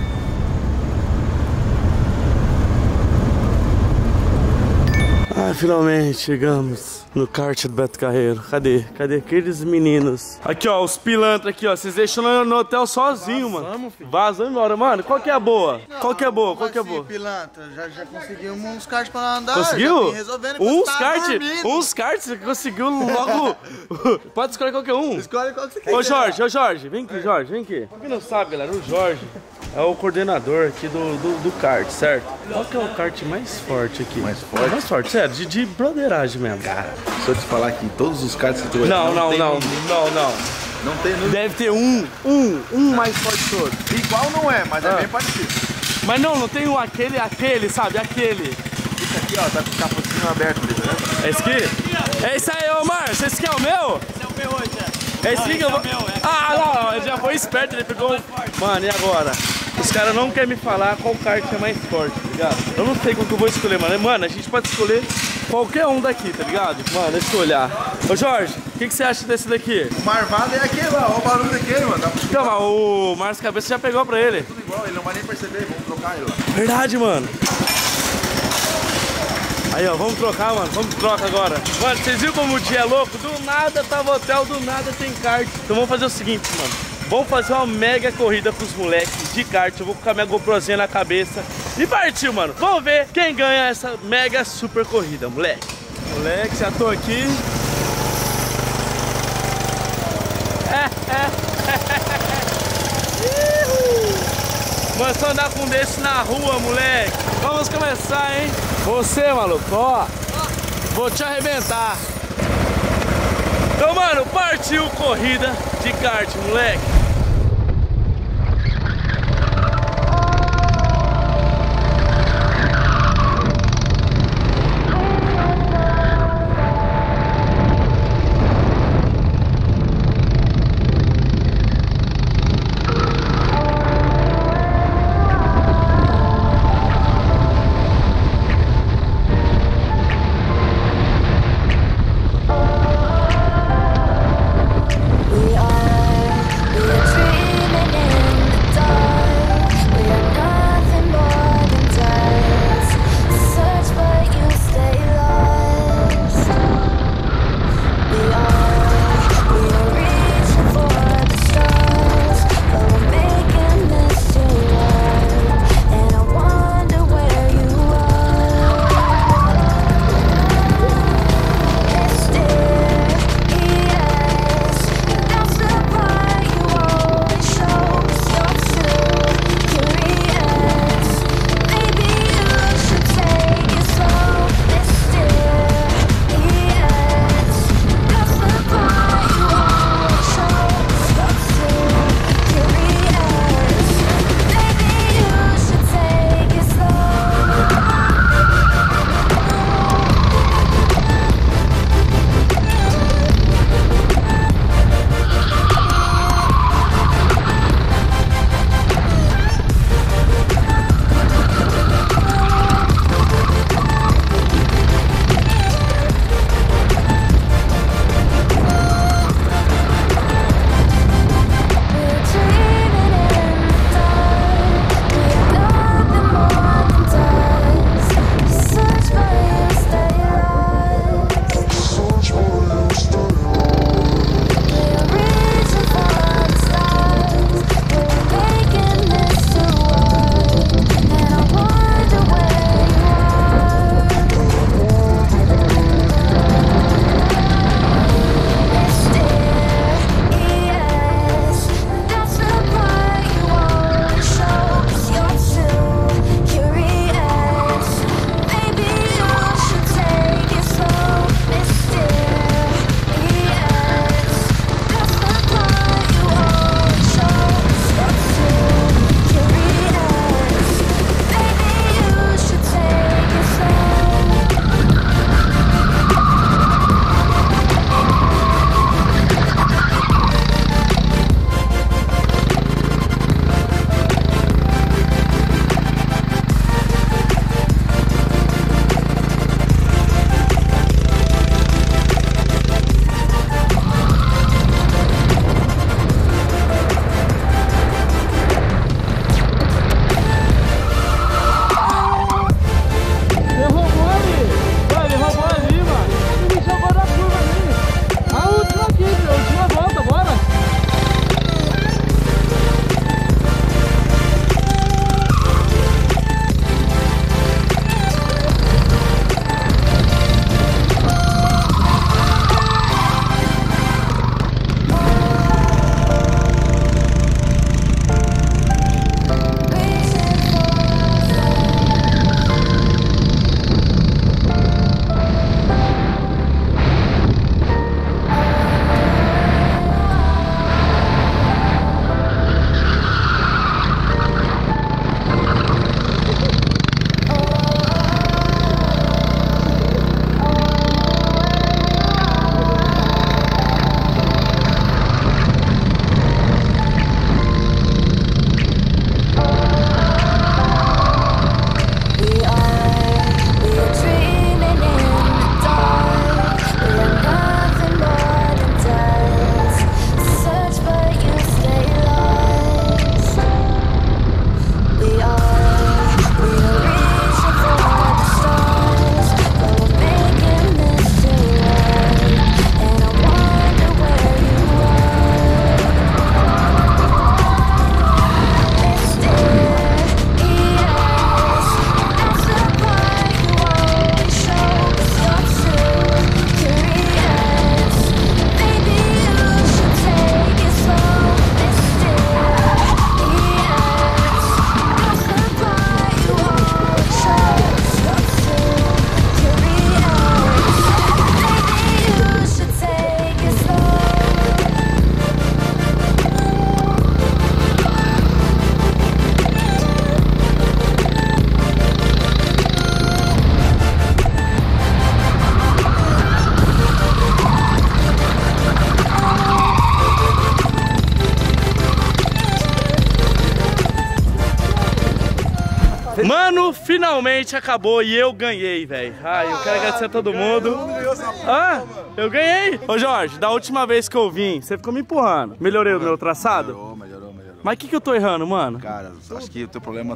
Ah, finalmente chegamos no kart do Beto Carreiro. Cadê? Cadê aqueles meninos? Aqui, ó, os pilantras aqui, ó. Vocês deixam no, no hotel sozinho, mano. Vazando embora. Mano, qual que é a boa? Qual que é a boa? Qual que é a boa? Pilantra, já, já conseguimos uns karts pra andar. Conseguiu? Resolvendo uns karts? Uns karts? Você conseguiu logo. Pode escolher qualquer um. Escolhe qual que você quer. Ô, Jorge, ô, Jorge. Vem aqui, Jorge. Vem aqui. Quem não sabe, galera, o Jorge é o coordenador aqui do, do, do kart, certo? Qual que é o kart mais forte aqui? Mais forte? Mais forte, sério, de, de broderagem mesmo. Cara, se eu te falar que todos os karts que tu vai Não, não, não, não, não. Não tem no... Deve ter um, um, um mais forte que o outro. Igual não é, mas Ah. é bem parecido. Mas não, não tem um aquele, aquele, sabe? Aquele. Esse aqui, ó, tá com o capuzinho aberto ali, né? É esse aqui? É esse aí, ô Márcio, esse aqui é o meu? Esse é o meu hoje, é. É esse aqui que eu vou... é o meu, é. Ah, não, ele já foi esperto, ele pegou... Mano, e agora? Os caras não querem me falar qual kart é mais forte, tá ligado? Eu não sei qual que eu vou escolher, mano. Mano, a gente pode escolher qualquer um daqui, tá ligado? Mano, deixa eu olhar. Ô, Jorge, o que, que você acha desse daqui? O marvado é aquele lá, olha o barulho daquele, mano. Dá pra... Calma, o Márcio Cabeça já pegou pra ele. Tudo igual, ele não vai nem perceber, vamos trocar ele lá. Verdade, mano. Aí, ó, vamos trocar, mano. Vamos trocar agora. Mano, vocês viram como o dia é louco? Do nada tava hotel, do nada tem kart. Então vamos fazer o seguinte, mano. Vamos fazer uma mega corrida pros moleques de kart. Eu vou colocar minha GoProzinha na cabeça. E partiu, mano. Vamos ver quem ganha essa mega super corrida, moleque. Moleque, já tô aqui. É, é. Mano, só andar com um desse na rua, moleque. Vamos começar, hein? Você, maluco, ó. Vou te arrebentar. Então, mano, partiu corrida de kart, moleque. We are Mano, finalmente acabou e eu ganhei, velho. Ai, eu quero agradecer a todo mundo. Ah, eu ganhei. Ô, Jorge, da última vez que eu vim, você ficou me empurrando. Melhorei o meu traçado? Melhorou, melhorou, melhorou. Mas o que que eu tô errando, mano? Cara, acho que o teu problema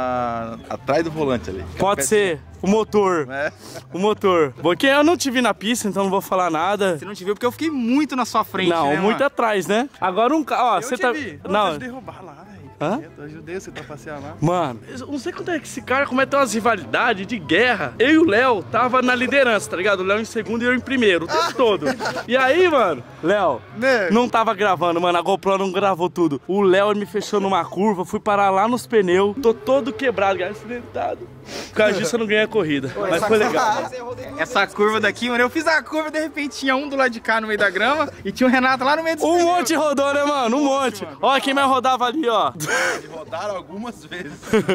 tá atrás do volante ali. Pode ser. O motor. É. O motor. Porque eu não te vi na pista, então não vou falar nada. Você não te viu porque eu fiquei muito na sua frente, Não, né, muito mano? atrás, né? Agora um carro. Ó, Eu você te tá. vi. Eu Não. ajudei a roubar lá, velho. Hã? Eu ajudei você a passear lá. Mano, eu não sei quando é que esse cara começa a ter umas rivalidades de guerra. Eu e o Léo tava na liderança, tá ligado? O Léo em segundo e eu em primeiro, o tempo todo. E aí, mano, Léo, não tava gravando, mano. A GoPro não gravou tudo. O Léo me fechou numa curva, fui parar lá nos pneus. Tô todo quebrado, cara, acidentado. Por causa disso eu não ganhei a corrida. Mas foi legal. Essa curva daqui, mano, eu fiz a curva e de repente tinha um do lado de cá no meio da grama e tinha o Renato lá no meio do Um monte rodou, né, mano? Um monte. Ó, quem mais rodava ali, ó. Rodaram algumas vezes.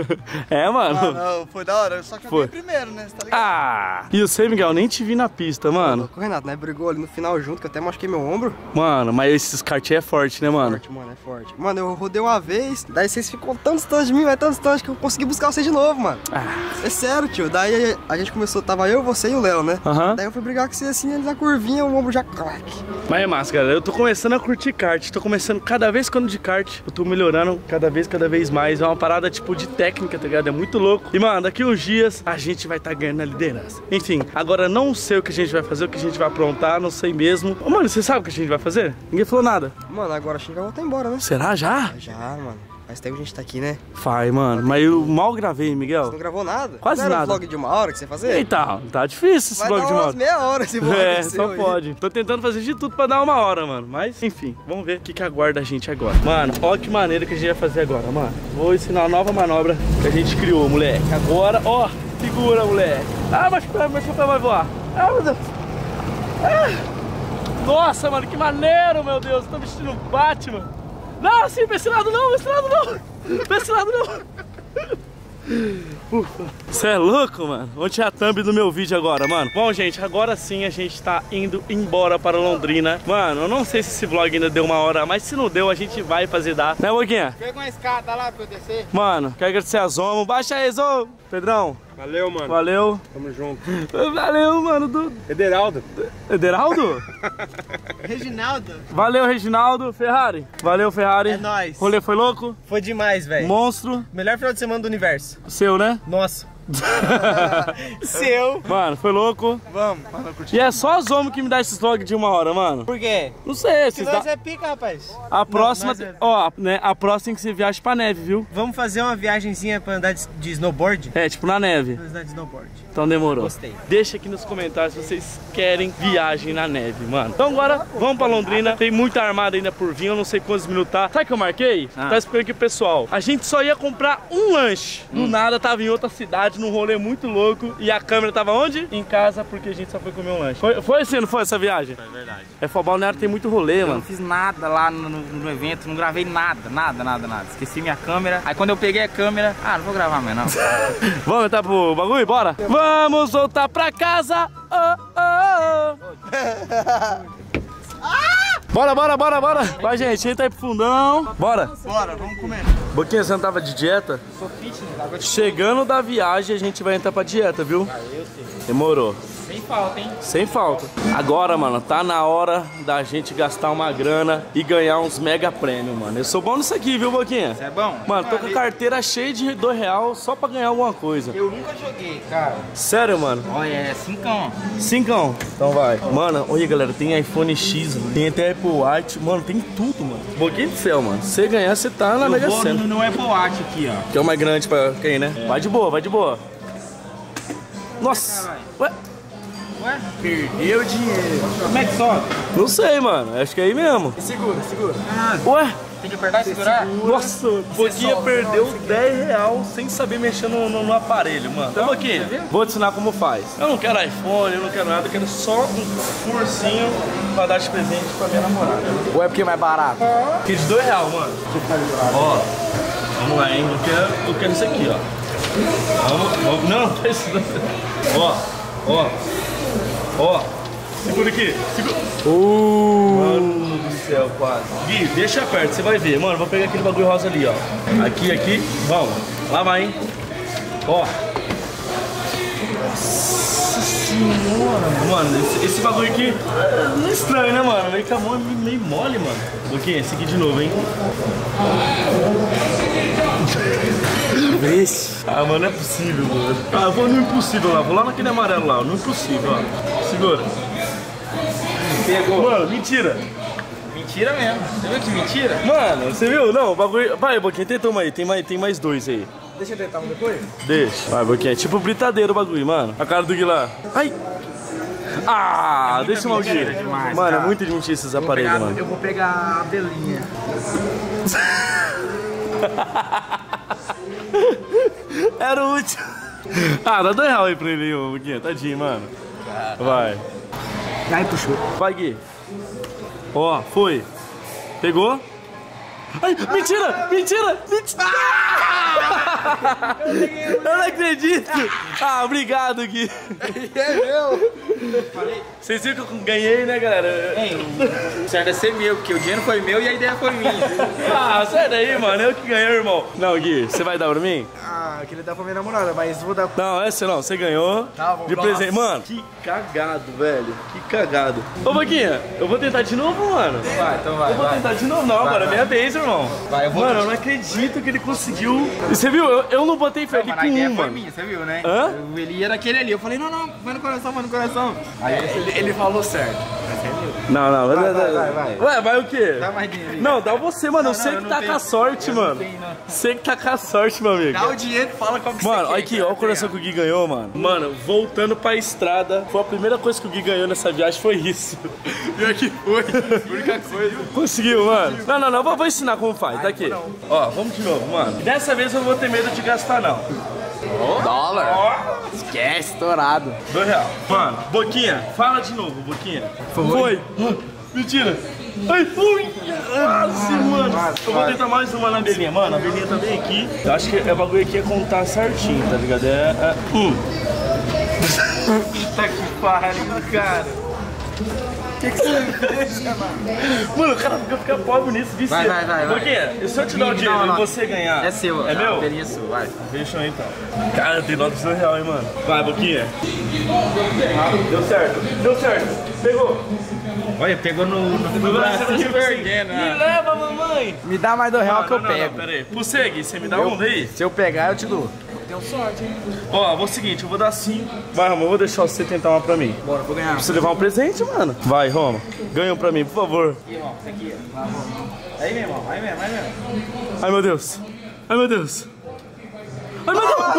É, mano. Ah, não, foi da hora, só que eu Foi. fui primeiro, né? Você tá ligado? Ah! E você, Miguel, nem te vi na pista, mano. Com o Renato, né? Brigou ali no final junto, que eu até machuquei meu ombro. Mano, mas esses kart é forte, né, mano? Forte, mano, é forte. Mano, eu rodei uma vez, daí vocês ficam tão distantes de mim, mas tão distantes que eu consegui buscar vocês de novo, mano. Ah. É sério, tio. Daí a gente começou, tava eu, você e o Léo, né? Aham. Daí eu fui brigar com você assim, eles na curvinha, o ombro já clac. Mas é massa, galera. Eu tô começando a curtir kart. Tô começando cada vez que eu ando de kart. Eu tô melhorando cada vez, cada vez mais. É uma parada tipo de técnica, tá ligado? É muito louco. E, mano, daqui uns dias a gente vai estar tá ganhando a liderança. Enfim, agora não sei o que a gente vai fazer, o que a gente vai aprontar, não sei mesmo. Ô, mano, você sabe o que a gente vai fazer? Ninguém falou nada. Mano, agora a gente vai voltar embora, né? Será já? Já, mano. Faz tempo que a gente tá aqui, né? Vai, mano. Mas eu mal gravei, Você Miguel. não gravou nada? Quase não era nada. um vlog de uma hora que você fazia? Eita, tá difícil esse Vai vlog dar de uma umas hora. meia hora esse vlog. É, seu só aí. pode. Tô tentando fazer de tudo pra dar uma hora, mano. Mas, enfim, vamos ver o que, que aguarda a gente agora. Mano, olha que maneira que a gente vai fazer agora, mano. Vou ensinar uma nova manobra que a gente criou, moleque. Agora, ó, segura, moleque. Ah, mas meu chapéu vai voar. Ah, meu Deus. Ah. Nossa, mano, que maneiro, meu Deus. Eu tô vestindo um Batman. Não, assim, pra esse lado não, pra esse lado não. Pra esse lado não. Você é louco, mano? Onde é a thumb do meu vídeo agora, mano? Bom, gente, agora sim a gente tá indo embora para Londrina. Mano, eu não sei se esse vlog ainda deu uma hora, mas se não deu, a gente vai fazer dar. Né, Boquinha? Pega uma escada lá pra eu descer. Mano, quero agradecer a Zomo. Baixa aí, Zomo. Pedrão. Valeu, mano. Valeu. Tamo junto. Valeu, mano. Do... Ederaldo. Ederaldo? Reginaldo. Valeu, Reginaldo. Ferrari. Valeu, Ferrari. É nóis. Rolê foi louco? Foi demais, velho. Monstro. Melhor final de semana do universo. Seu, né? Nossa. Seu. Mano, foi louco. Vamos. E é só a Zomo que me dá esses vlogs de uma hora, mano. Por quê? Não sei, Que vocês nós dá... é pica, rapaz. A próxima, nós é- ó, né, a próxima tem que ser viagem pra neve, viu? Vamos fazer uma viagenzinha pra andar de, de snowboard? É, tipo na neve. Vamos andar de snowboard. Então demorou. Gostei. Deixa aqui nos comentários se vocês querem viagem na neve, mano. Então agora, vamos pra Londrina. Tem muita armada ainda por vir, eu não sei quantos minutos tá. Sabe o que eu marquei? Ah. Tá explicando aqui pro pessoal. A gente só ia comprar um lanche. Do nada, tava em outra cidade, num rolê muito louco. E a câmera tava onde? Em casa, porque a gente só foi comer um lanche. Foi, foi assim, não foi essa viagem? É verdade. É, Balneário tem muito rolê, Eu não mano. fiz nada lá no, no- no evento, não gravei nada, nada, nada, nada. Esqueci minha câmera. Aí quando eu peguei a câmera, ah, não vou gravar mais não. Vamos entrar pro bagulho? Bora? Vamos voltar pra casa. Oh, oh, oh. Bora, bora, bora, bora. Vai, gente, entra aí pro fundão. Bora. Bora, vamos comer. Boquinha, você não tava de dieta? Sou fitness, agora Chegando da viagem, a gente vai entrar pra dieta, viu? Demorou. sem falta, hein? Sem falta. Agora, mano, tá na hora da gente gastar uma grana e ganhar uns mega prêmio, mano. Eu sou bom nisso aqui, viu, Boquinha? Isso é bom? Mano, tô com a carteira cheia de dois real só pra ganhar alguma coisa. Eu nunca joguei, cara. Sério, mano? Olha, é cincão. Cincão. Então vai. Mano, olha, galera, tem iPhone X, tem até Apple Watch. Mano, tem tudo, mano. Boquinha do céu, mano. Se você ganhar, você tá na Mega Eu vou Sena. no, no Apple Watch aqui, ó. Que é o mais grande pra quem, né? Vai de boa, vai de boa. Nossa. Ué? Ué? Perdeu dinheiro. Como é que sobe? Não sei, mano. Acho que é aí mesmo. Segura, segura. Ué? Tem que apertar e segurar? Nossa, Boquinha perdeu dez real sem saber mexer no, no, no aparelho, mano. Então, Boquinha, vou te ensinar como faz. Eu não quero iPhone, eu não quero nada, eu quero só um cursinho pra dar de presente pra minha namorada. Ou é porque é mais barato? Que de dois real, mano. Ó, vamos lá, hein? Eu quero, eu quero isso aqui, ó. Vamos, vamos. Não, não faz isso não. Ó, ó, ó. Segura aqui, segura. Uh. Mano do céu, quase. Gui, deixa perto, você vai ver. Mano, vou pegar aquele bagulho rosa ali, ó. Aqui, aqui, vamos. Lá vai, hein? Ó. Nossa senhora, mano, esse, esse bagulho aqui é estranho, né, mano? Meio que a mão é meio mole, mano. Boquinha, esse aqui de novo, hein? Ah, mano, não é possível, mano. Ah, eu vou no impossível lá, vou lá naquele amarelo lá, no impossível, ó. Segura. Pegou. Mano, mentira. Mentira mesmo. Você viu que mentira? Mano, você viu? Não, o bagulho... Vai, Boquinha, tenta uma aí, tem mais, tem mais dois aí. Deixa eu tentar um depois? Deixa. Vai, Boquinha, é tipo britadeiro o bagulho, mano. A cara do Gui lá. Ai! Ah, é deixa o Gui. Mano, cara. É muito de mentir esses aparelhos, pegar, mano. Eu vou pegar a abelhinha. Era o último. Ah, dá dois reais aí pra ele, ô Boquinha. Tadinho, mano. Vai. Ai, puxou. Vai, Gui. Ó, foi. Pegou? Ai, mentira! Mentira! Mentira! Eu não acredito! Ah, obrigado, Gui! É meu! Vocês viram que eu ganhei, né, galera? Ei, o certo é ser meu, porque o dinheiro foi meu e a ideia foi minha. Ah, sai daí, mano. Eu que ganhei, irmão. Não, Gui, você vai dar pra mim? Ah, eu queria dar pra minha namorada, mas vou dar... Não, essa não. Você ganhou Tá, vamos de lá. presente. Mano, que cagado, velho. Que cagado. Ô, Boquinha, eu vou tentar de novo, mano. Vai, então vai, Eu vou vai. tentar de novo. Não, agora é minha vez, irmão. Vai, eu vou- Mano, eu não acredito que ele conseguiu. Você viu? Eu, eu não botei fé Não, ali mas com a ideia um, foi mano. minha, você viu, né? Hã? Eu- Ele ia naquele ali. Eu falei, não, não, vai no coração, vai no coração. Aí ele, ele falou certo. Mas é meu. Não, não, Vai, vai, vai, vai. Ué, vai o quê? Dá mais dinheiro aí. Não, dá você, mano. Não, eu sei não, que eu tá não com tenho. a sorte, Eu não mano. tenho, não. Sei que tá com a sorte, meu amigo. Dá o dinheiro e fala qual que Mano, você olha quer, aqui, cara. olha o coração que o Gui ganhou, mano. Mano, voltando pra estrada, foi a primeira coisa que o Gui ganhou nessa viagem, foi isso. Pior que foi. A única coisa. Conseguiu, mano. Não, não, não, vou, vou ensinar como faz, tá aqui. Ó, vamos de novo, mano. Dessa vez eu não vou ter medo de gastar, não. Dólar. Esquece, estourado. Dois reais. Mano, Boquinha, fala de novo, Boquinha. Foi. Ah, mentira. Ai, fui. Quase, mano. Eu vou tentar mais uma na abelhinha. Mano, a abelhinha tá bem aqui. Eu acho que o bagulho aqui é contar certinho, tá ligado? É... é hum. Puta que pariu, cara. O que, que você me deixa, mano? Mano, o cara fica, fica pobre nisso, viu? Vai, vai, vai, vai. Boquinha, e se eu te dar o dinheiro Não, não. e você ganhar? É seu. É a meu? abelhinha é sua, vai. Deixa eu então. Cara, tem nota de dois reais, hein, mano. Vai, Boquinha. Deu certo. Deu certo. Pegou. Olha, pegou no, no, no Braço bracinho perdendo, Me né? leva, mamãe. Me dá mais dois reais Não, que eu não, não, pego. não, pera aí. Você, Gui, você me dá um daí? Se eu pegar, eu te dou. Ó, vou o seguinte, eu vou dar cinco. Vai, Roma, eu vou deixar você tentar uma pra mim. Bora, vou ganhar. Precisa levar um presente, mano. Vai, Roma. Ganha um pra mim, por favor. Aqui, irmão, isso aqui, ó. Vai, vamos. Aí mesmo, ó. Aí mesmo, aí mesmo. Ai, meu Deus. Ai, meu Deus. Ai, meu Deus.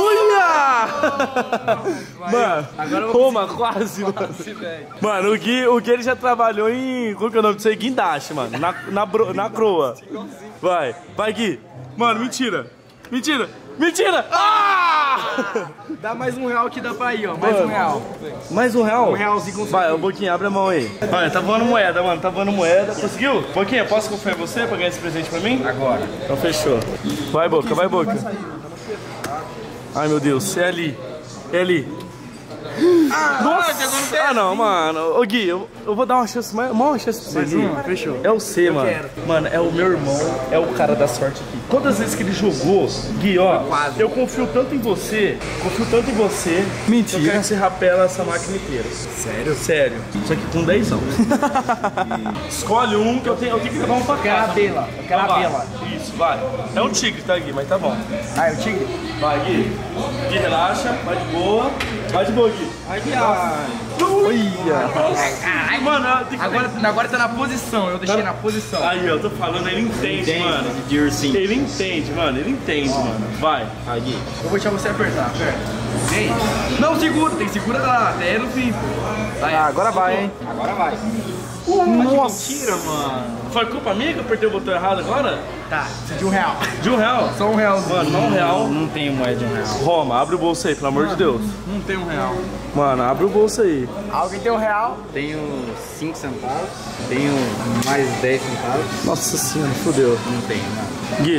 Olha! Mano, Roma, quase, mano. Mano, o Gui, o Gui ele já trabalhou em... Como que é o nome disso aí? Guindaste, mano. Na, na, bro, na croa. Vai, vai, Gui. Mano, mentira. Mentira. Mentira! Ah! Dá mais um real que dá pra ir, ó. Mais um real. Mais um real? Um realzinho com Vai, o Boquinha, abre a mão aí. Olha, tá voando moeda, mano. Tá voando moeda. Conseguiu? Boquinha, posso confiar em você pra ganhar esse presente pra mim? Agora. Então fechou. Vai, Boca, vai, Boca. Ai, meu Deus. É ali. É ali. Nossa! Ah, não, mano. Ô, Gui, eu, eu vou dar uma chance, mais uma chance pra você, Gui. Fechou. É o C, mano. Mano, é o meu irmão, é o cara da sorte aqui. Todas as vezes que ele jogou, Gui, ó, eu confio tanto em você, confio tanto em você, Mentira. que eu quero que você rapela essa máquina inteira. Sério? Sério. Só que com dez anos. Escolhe um que eu tenho, eu tenho que levar um pra Quero a casa. abelha. Eu quero a Vai. abelha. Isso, vai. É um tigre, tá, Gui? Mas tá bom. Ah, é o tigre? Vai, Gui. Gui, relaxa. Vai de boa. Vai de boa, Gui. Ai, ai. Caralho. Mano, tem que... Agora, agora tá na posição. Eu deixei na posição. Aí, eu tô falando, ele entende, mano. de ursinho. Ele entende, mano. Ele entende, mano. Vai. Aí, eu vou deixar você apertar. Aperta. Vem. Não, segura. Tem que segurar lá. Até no fim. Vai. Ah, agora vai, hein? Agora vai. Nossa. Mentira, mano. Foi culpa minha que eu apertei o botão errado agora? Tá, precisa de um real. De um real? Só um real. Mano, não um real. Não tem moeda de um real. Roma, abre o bolso aí, pelo amor de Deus. Não tem um real. Mano, abre o bolso aí. Alguém tem um real? Tenho cinco centavos. Tenho mais dez centavos. Nossa senhora, fodeu. Não tenho nada. Gui,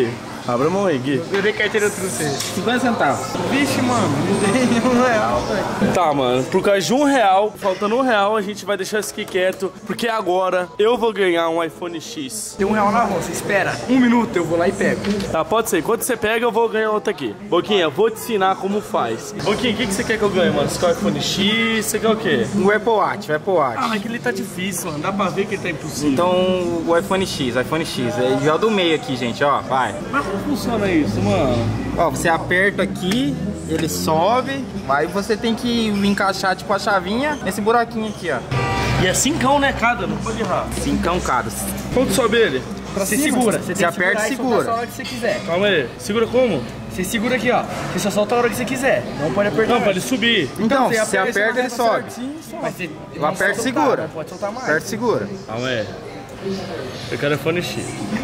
Abra a mão aí, Gui. Eu dei carteira, eu trouxe cinquenta centavos. Vixe, mano, não tem um real, velho. Tá, mano, por causa de um real, faltando um real, a gente vai deixar isso aqui quieto, porque agora eu vou ganhar um iPhone X. Tem um real na mão, você espera um minuto, eu vou lá e pego. Tá, pode ser. Quando você pega, eu vou ganhar outro aqui. Boquinha, vou te ensinar como faz. Boquinha, o que, que você quer que eu ganhe, mano? Você quer o iPhone X? Você quer o quê? O Apple Watch, o Apple Watch. Ah, mas que ele tá difícil, mano. Dá pra ver que ele tá impossível. Então, o iPhone X, iPhone X. É o do meio aqui, gente, ó, vai. Mas como funciona isso, mano? Ó, você aperta aqui, ele sobe, aí você tem que encaixar, tipo, a chavinha nesse buraquinho aqui, ó. E é cincão, né, cada? Não pode errar. Cincão cada. Quanto sobe ele? Você segura, você, você aperta e segura. Só a hora que você quiser. Calma aí. Segura como? Você segura aqui, ó. Você só solta a hora que você quiser. Não pode apertar. Não, pra ele subir. Então, se você aperta, ele sobe. Mas você aperta e segura. Não pode soltar mais. Aperta e segura. Calma aí. Eu quero iPhone X.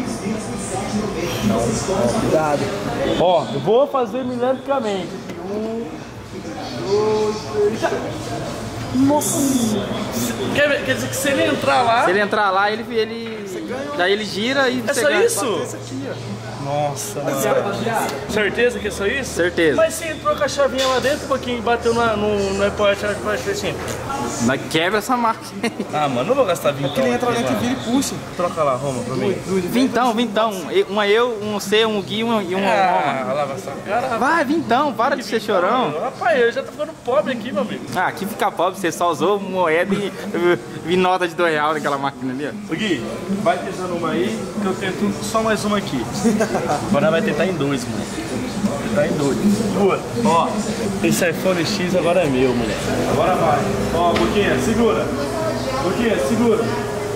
Cuidado. Ó, eu vou fazer milimetricamente. Um, dois, três, já. Nossa! Quer, ver- quer dizer que se ele entrar lá... Se ele entrar lá, ele... ele daí ele gira e É você só ganha. isso? Nossa, mano. Certeza que é só isso? Certeza. Mas se entrou com a chavinha lá dentro, um pouquinho, bateu na, no, no Apple Watch, vai ser assim. Mas quebra essa máquina. Ah, mano, não vou gastar vinte. Ele entra lá dentro e vira e puxa. Troca lá, Roma, pra mim. Vintão, vintão. Um é eu, um você, um Gui um, e um Ah, Roma. lava essa cara. Vai, vintão, para de ser chorão. Rapaz, eu já tô ficando pobre aqui, meu amigo. Ah, aqui fica pobre, você só usou moeda e, e nota de dois reais naquela máquina ali, ó. Ô Gui, vai tentando uma aí, que eu tento só mais uma aqui. Agora vai tentar em dois, mano. Tentar em dois. Boa. Ó, esse iPhone X agora é meu, moleque. Agora vai. Ó, Boquinha, segura. Boquinha, segura.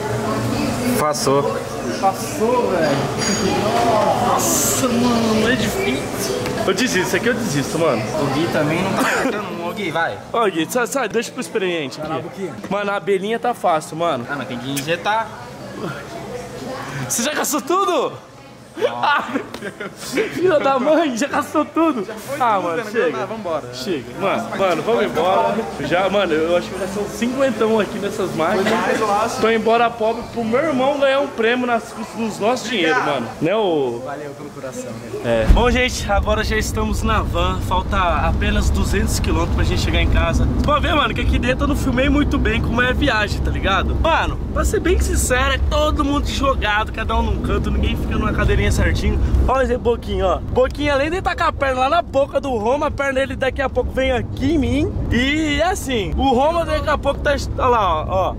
Passou. Passou, velho. Nossa, mano, é difícil. Eu desisto, isso aqui eu desisto, mano. O Gui também não tá acertando, não. Ô Gui, vai. Ó, Gui, sai, sai, deixa pro experiente aqui. Mano, a abelhinha tá fácil, mano. Ah, mas tem que injetar. Você já gastou tudo? Ah, filha da mãe, já gastou tudo. Ah, mano, chega. Vambora. Chega. Mano, mano, vamos embora. Já, mano, eu acho que já são cinquentão aqui nessas máquinas. Tô embora pobre pro meu irmão ganhar um prêmio nas, nos nossos dinheiros, mano. Né, o... Valeu pelo coração, né? É. Bom, gente, agora já estamos na van. Falta apenas duzentos quilômetros pra gente chegar em casa. Você pode ver, mano, que aqui dentro eu não filmei muito bem como é a viagem, tá ligado? Mano, pra ser bem sincero, é todo mundo jogado, cada um num canto, ninguém fica numa cadeirinha certinho. Olha esse Boquinha, ó. Boquinha, além de tacar a perna lá na boca do Roma, a perna dele daqui a pouco vem aqui em mim. E assim, o Roma daqui a pouco tá... Olha lá, ó.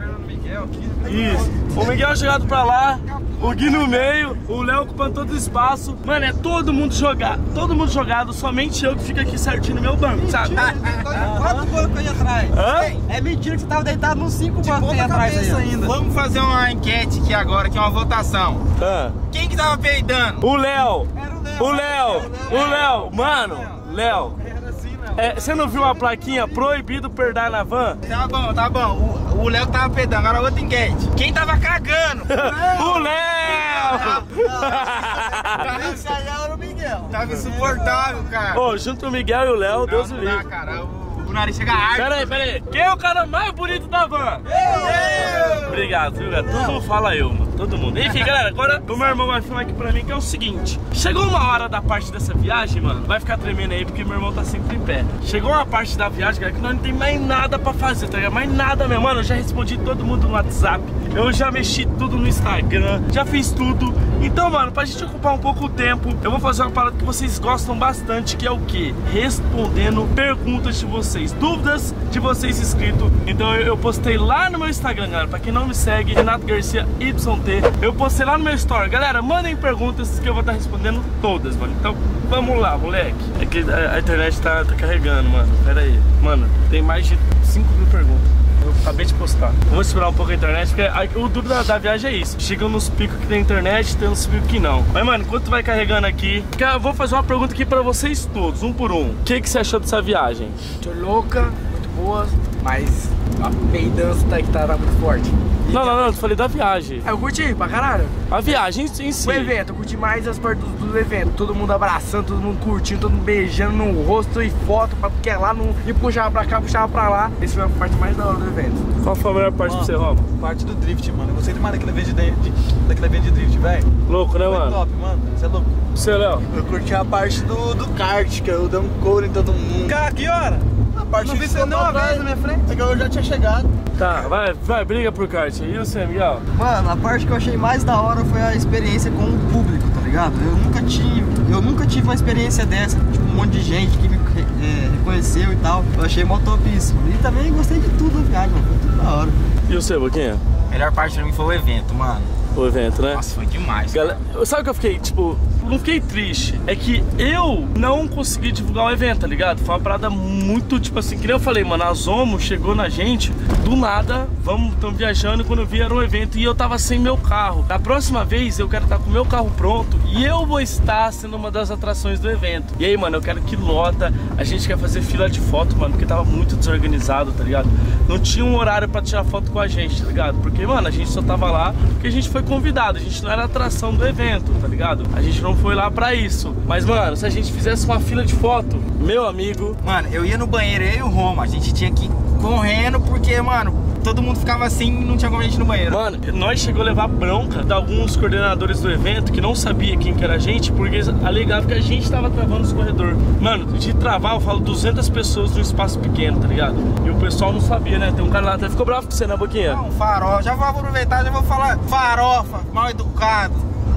Isso. O Miguel chegado pra lá, o Gui no meio, o Léo ocupando todo o espaço. Mano, é todo mundo jogado, todo mundo jogado, somente eu que fico aqui certinho no meu banco, sabe? Quatro bancos aí atrás. Hã? É mentira que você tava deitado nos cinco bancos aí atrás aí, ainda. Vamos fazer uma enquete aqui agora, que é uma votação. Hã? Quem que tava peidando? O Léo! O Léo! O Léo! Mano, Léo! É, você não viu a plaquinha proibido perdar na van? Tá bom, tá bom. O Léo tava peidando, agora outra enquete. Quem tava cagando? O Léo! Esse aí era o Miguel. Tava insuportável, cara. Ô, junto o Miguel e o Léo, Deus o Não dá, livre. cara. O, o nariz chega arde. Pera aí, pera aí. Quem é o cara mais bonito da van? Eu! Obrigado, viu, galera? Todo mundo fala eu, mano. Todo mundo. Enfim, galera, agora o meu irmão vai filmar aqui pra mim, que é o seguinte. Chegou uma hora da parte dessa viagem, mano. Vai ficar tremendo aí, porque meu irmão tá sempre em pé. Chegou uma parte da viagem, galera, que nós não tem mais nada pra fazer, tá ligado? Mais nada mesmo. Mano, eu já respondi todo mundo no WhatsApp. Eu já mexi tudo no Instagram. Já fiz tudo. Então, mano, pra gente ocupar um pouco o tempo, eu vou fazer uma parada que vocês gostam bastante, que é o quê? Respondendo perguntas de vocês, dúvidas de vocês inscritos. Então eu, eu postei lá no meu Instagram, galera. Pra quem não me segue, Renato Garcia Y T. Eu postei lá no meu story. Galera, mandem perguntas que eu vou estar respondendo todas, mano. Então, vamos lá, moleque. É que a, a internet tá, tá carregando, mano. Pera aí. Mano, tem mais de cinco mil perguntas. Eu acabei de postar. Vamos esperar um pouco a internet, porque a, o duro da, da viagem é isso. Chega nos picos que tem internet, tem uns picos que não. Mas, mano, enquanto vai carregando aqui, eu vou fazer uma pergunta aqui pra vocês todos, um por um. O que, que você achou dessa viagem? Muito louca, muito boa, mas a peidança tá, que tá, tá muito forte. Não, não, não, eu falei da viagem. Eu curti pra caralho. A viagem em si. O evento, eu curti mais as partes do, do evento. Todo mundo abraçando, todo mundo curtindo, todo mundo beijando no rosto e foto pra porque lá no, e puxava pra cá, puxava pra lá. Essa foi a parte mais da hora do evento. Qual foi a melhor parte Mano, pra você, Roma? Parte do drift, mano. Eu gostei demais daquele evento de, de, daquele evento de drift, velho. Louco, né, Foi mano? top, mano. Você é louco. Você, Léo? Eu curti a parte do, do kart, que eu dei um couro em todo mundo. Cara, que hora? A parte Não vi que você ficou nem uma pra vez trás, na minha frente. É que eu já tinha chegado. Tá, vai, vai, briga por kart. E você, Miguel? Mano, a parte que eu achei mais da hora foi a experiência com o público, tá ligado? Eu nunca tive, eu nunca tive uma experiência dessa, tipo, um monte de gente que me é, reconheceu e tal. Eu achei mó top isso. E também gostei de tudo da viagem, mano. Foi tudo da hora. E você, Boquinha? A melhor parte pra mim foi o evento, mano. O evento, né? Nossa, foi demais. Galera, sabe o que eu fiquei, tipo, não fiquei triste. É que eu não consegui divulgar o evento, tá ligado? Foi uma parada muito, tipo assim, que nem eu falei, mano, a Zomo chegou na gente, do nada, vamos, estamos viajando, e quando eu vi era um evento e eu tava sem meu carro. Da próxima vez eu quero estar com o meu carro pronto e eu vou estar sendo uma das atrações do evento. E aí, mano, eu quero que lota, a gente quer fazer fila de foto, mano, porque tava muito desorganizado, tá ligado? Não tinha um horário pra tirar foto com a gente, tá ligado? Porque, mano, a gente só tava lá porque a gente foi convidado, a gente não era atração do evento, tá ligado? A gente não foi lá pra isso. Mas, mano, se a gente fizesse uma fila de foto, meu amigo... Mano, eu ia no banheiro, eu e o Roma, a gente tinha que ir correndo porque, mano, todo mundo ficava assim e não tinha como a gente ir no banheiro. Mano, nós chegou a levar bronca de alguns coordenadores do evento que não sabia quem que era a gente, porque eles alegavam que a gente tava travando os corredores. Mano, de travar, eu falo duzentas pessoas num espaço pequeno, tá ligado? E o pessoal não sabia, né? Tem um cara lá até ficou bravo com você, né, Boquinha? Não, farol, já vou aproveitar, já vou falar farofa, mal educado.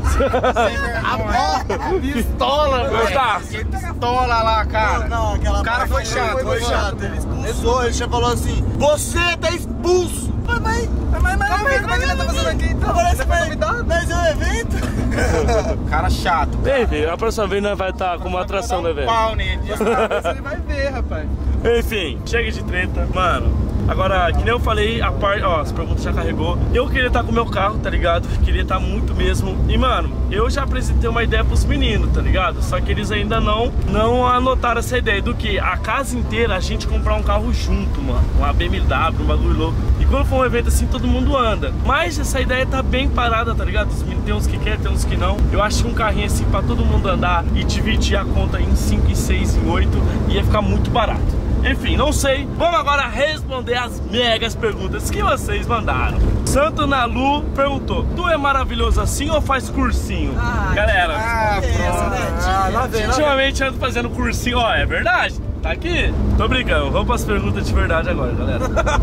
A Pistola, meu tá. Pistola lá, cara. Não, aquela o cara foi chato, foi, foi chato. Ele expulsou, ele já falou assim: você tá expulso. Mas, mas, mas, mas, mas como é que ele tá fazendo aqui então? Agora você vai convidado? Mas é um evento? Cara chato. Enfim, a próxima vez nós vai estar como atração do evento. Pau nele. Você vai ver, rapaz. Enfim, chega de treta, mano. Agora, que nem eu falei, a parte, ó, as perguntas já carregou. Eu queria estar com o meu carro, tá ligado? Queria estar muito mesmo. E, mano, eu já apresentei uma ideia pros meninos, tá ligado? Só que eles ainda não, não anotaram essa ideia do que a casa inteira a gente comprar um carro junto, mano. Uma B M W, um bagulho louco. E quando for um evento assim, todo mundo anda. Mas essa ideia tá bem parada, tá ligado? Tem uns que querem, tem uns que não. Eu acho que um carrinho assim pra todo mundo andar e dividir a conta em cinco, em seis, em oito ia ficar muito barato. Enfim, não sei. Vamos agora responder as megas perguntas que vocês mandaram. Santo Nalu perguntou: tu é maravilhoso assim ou faz cursinho? Ah, galera, Ah, pronto. Ah, lá vem, lá vem. ultimamente ando fazendo cursinho. Ó, é verdade? Tá aqui? Tô brincando. Vamos para as perguntas de verdade agora, galera.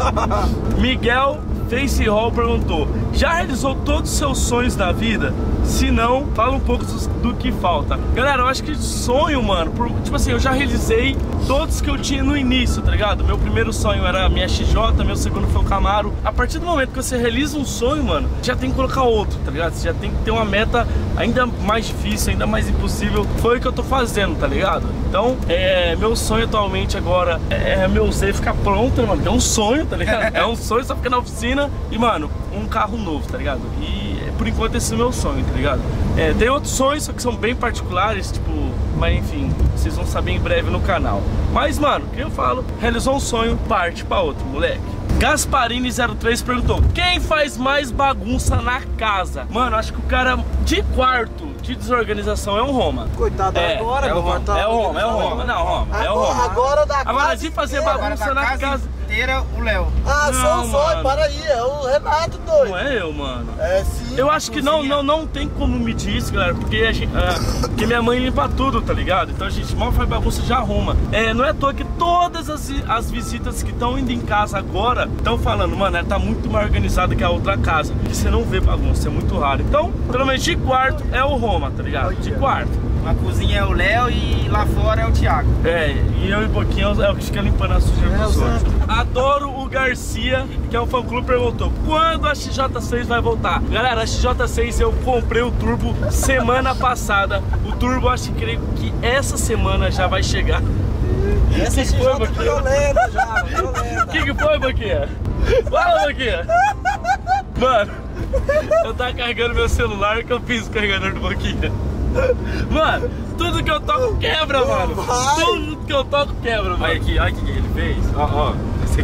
Miguel Face Hall perguntou: já realizou todos os seus sonhos da vida? Se não, fala um pouco do, do que falta. Galera, eu acho que sonho, mano, por, tipo assim, eu já realizei todos que eu tinha no início, tá ligado? Meu primeiro sonho era a minha X J, meu segundo foi o Camaro. A partir do momento que você realiza um sonho, mano, já tem que colocar outro, tá ligado? Você já tem que ter uma meta ainda mais difícil, ainda mais impossível. Foi o que eu tô fazendo, tá ligado? Então, é, meu sonho atualmente agora é meu Z ficar pronto, mano. É um sonho, tá ligado? É um sonho, só ficar na oficina e, mano, um carro novo, tá ligado? E por enquanto esse é o meu sonho, tá ligado? É, tem outros sonhos, só que são bem particulares, tipo, mas enfim, vocês vão saber em breve no canal. Mas, mano, o que eu falo? Realizou um sonho, parte pra outro, moleque. Gasparini zero três perguntou: quem faz mais bagunça na casa? Mano, acho que o cara de quarto de desorganização é um Roma. Coitado, É, agora, é o meu Roma, tá- é o Roma, é o Roma. Não, Roma, é o Agora, Roma. agora da Agora, casa de fazer inteira. bagunça na casa... inteira, o Léo. Ah, Não, sou só, mano. para aí, é o Renato doido. Não é eu, mano. É sim. Eu acho que não, não, não tem como medir isso, galera, porque, a gente, ah, porque minha mãe limpa tudo, tá ligado? Então a gente mal faz bagunça, já arruma. É, não é à toa que todas as, as visitas que estão indo em casa agora estão falando: mano, ela tá muito mais organizada que a outra casa, que você não vê bagunça, é muito raro. Então, pelo menos de quarto é o Roma, tá ligado? De quarto. Na cozinha é o Léo e lá fora é o Thiago. É, e eu e Boquinha é o que fica limpando a sujeira dos outros. Adoro o Garcia, que é um fã-clube, perguntou: quando a X J seis vai voltar? Galera, a X J seis eu comprei o turbo semana passada. O turbo, acho que creio que essa semana já vai chegar. Essa que foi, X J Boquinha? violenta já, violenta. O que, que foi, Boquinha? Fala, Boquinha. Mano, eu tava carregando meu celular, que eu fiz o carregador do Boquinha. Mano, tudo que eu toco quebra, mano. Vai. Tudo que eu toco quebra, mano. Olha aqui, olha o que ele fez. Ó, ó. Esse, esse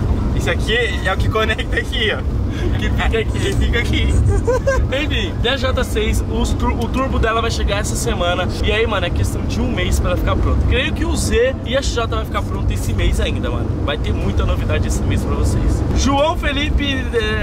Esse aqui é o que conecta aqui, ó. Que fica aqui, que fica aqui. Enfim, D J seis, os tur o turbo dela vai chegar essa semana. E aí, mano, é questão de um mês pra ela ficar pronta. Creio que o Z e a X J vai ficar pronta esse mês ainda, mano. Vai ter muita novidade esse mês pra vocês. João Felipe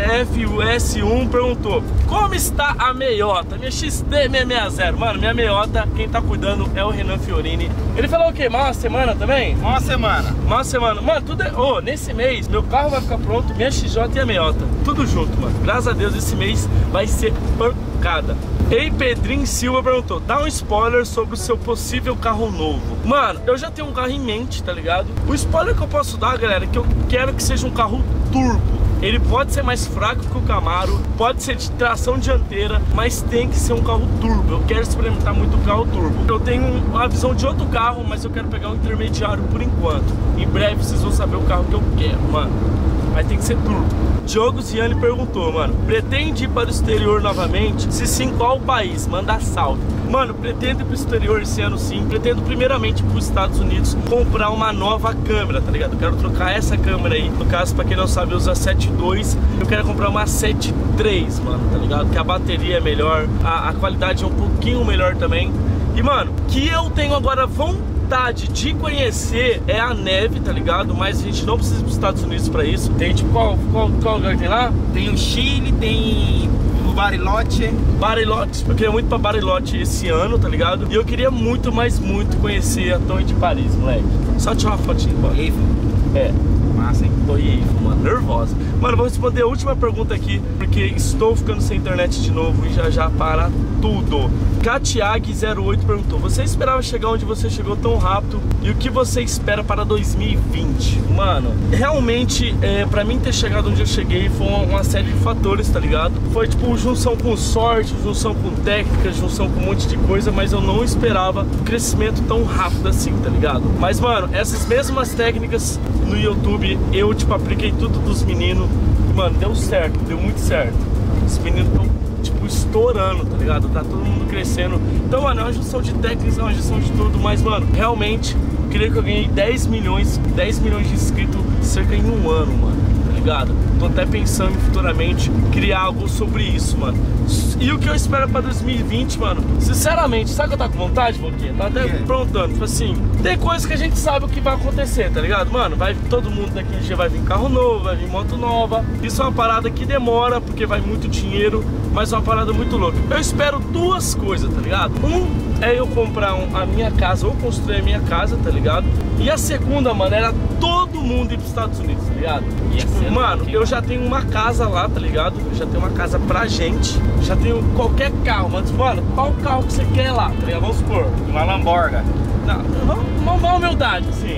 F S um perguntou: como está a meiota? Minha X T seiscentos e sessenta. Mano, minha meiota, quem tá cuidando é o Renan Fiorini. Ele falou o quê? Mais uma semana também? Uma semana. Mais uma semana. Mano, tudo é... Ô, oh, nesse mês, meu carro vai ficar pronto, minha X J e a meiota. Tudo junto, mano. Graças a Deus, esse mês vai ser pancada. Ei, Pedrinho Silva perguntou: dá um spoiler sobre o seu possível carro novo. Mano, eu já tenho um carro em mente, tá ligado? O spoiler que eu posso dar, galera, é que eu quero que seja um carro turbo. Ele pode ser mais fraco que o Camaro, pode ser de tração dianteira, mas tem que ser um carro turbo. Eu quero experimentar muito o carro turbo. Eu tenho uma visão de outro carro, mas eu quero pegar um intermediário por enquanto. Em breve vocês vão saber o carro que eu quero, mano. Mas tem que ser turbo. Diogo Ziani perguntou, mano: pretende ir para o exterior novamente? Se sim, qual país? Manda salve. Mano, pretendo ir para o exterior esse ano sim. Pretendo primeiramente para os Estados Unidos comprar uma nova câmera, tá ligado? Eu quero trocar essa câmera aí. No caso, pra quem não sabe, eu uso a sete dois. Eu quero comprar uma sete três, mano, tá ligado? Que a bateria é melhor, a, a qualidade é um pouquinho melhor também. E, mano, que eu tenho agora vontade de conhecer é a neve, tá ligado? Mas a gente não precisa ir para os Estados Unidos pra isso. Tem tipo, qual, qual, qual lugar que tem lá? Tem o Chile, tem o Bariloche. Bariloche, eu queria muito pra Bariloche esse ano, tá ligado? E eu queria muito, mas muito conhecer a Torre de Paris, moleque. Só tirar uma fotinha, bora. Eiffel. É. Massa, hein? Torre Eiffel, mano, nervosa. Mano, vou responder a última pergunta aqui, porque estou ficando sem internet de novo e já já para tudo. Katiag zero oito perguntou: você esperava chegar onde você chegou tão rápido? E o que você espera para dois mil e vinte? Mano, realmente, é, pra mim ter chegado onde eu cheguei foi uma, uma série de fatores, tá ligado? Foi tipo junção com sorte, junção com técnica, junção com um monte de coisa, mas eu não esperava um crescimento tão rápido assim, tá ligado? Mas, mano, essas mesmas técnicas no YouTube, eu, tipo, apliquei tudo dos meninos e, mano, deu certo, deu muito certo. Os meninos estão, tipo, estourando, tá ligado? Tá todo mundo crescendo. Então, mano, é uma junção de técnicas, é uma junção de tudo. Mas, mano, realmente, eu queria que eu ganhei dez milhões, dez milhões de inscritos cerca em um ano, mano, tá ligado? Tô até pensando em futuramente criar algo sobre isso, mano. E o que eu espero pra dois mil e vinte, mano, sinceramente, sabe que eu tô com vontade, Boquinha? Tá até aprontando, tipo assim, tem coisas que a gente sabe o que vai acontecer, tá ligado? Mano, vai, todo mundo daqui um dia vai vir carro novo, vai vir moto nova. Isso é uma parada que demora, porque vai muito dinheiro, mas é uma parada muito louca. Eu espero duas coisas, tá ligado? Um é eu comprar um, a minha casa, ou construir a minha casa, tá ligado? E a segunda, mano, era todo mundo ir pros Estados Unidos, tá ligado? Tipo, mano, eu já tenho uma casa lá, tá ligado? Eu já tenho uma casa pra gente, já tenho qualquer carro, mas, mano, qual carro que você quer lá, tá ligado? Vamos supor, Uma Lamborghini. não, vamos, vamos uma humildade, assim.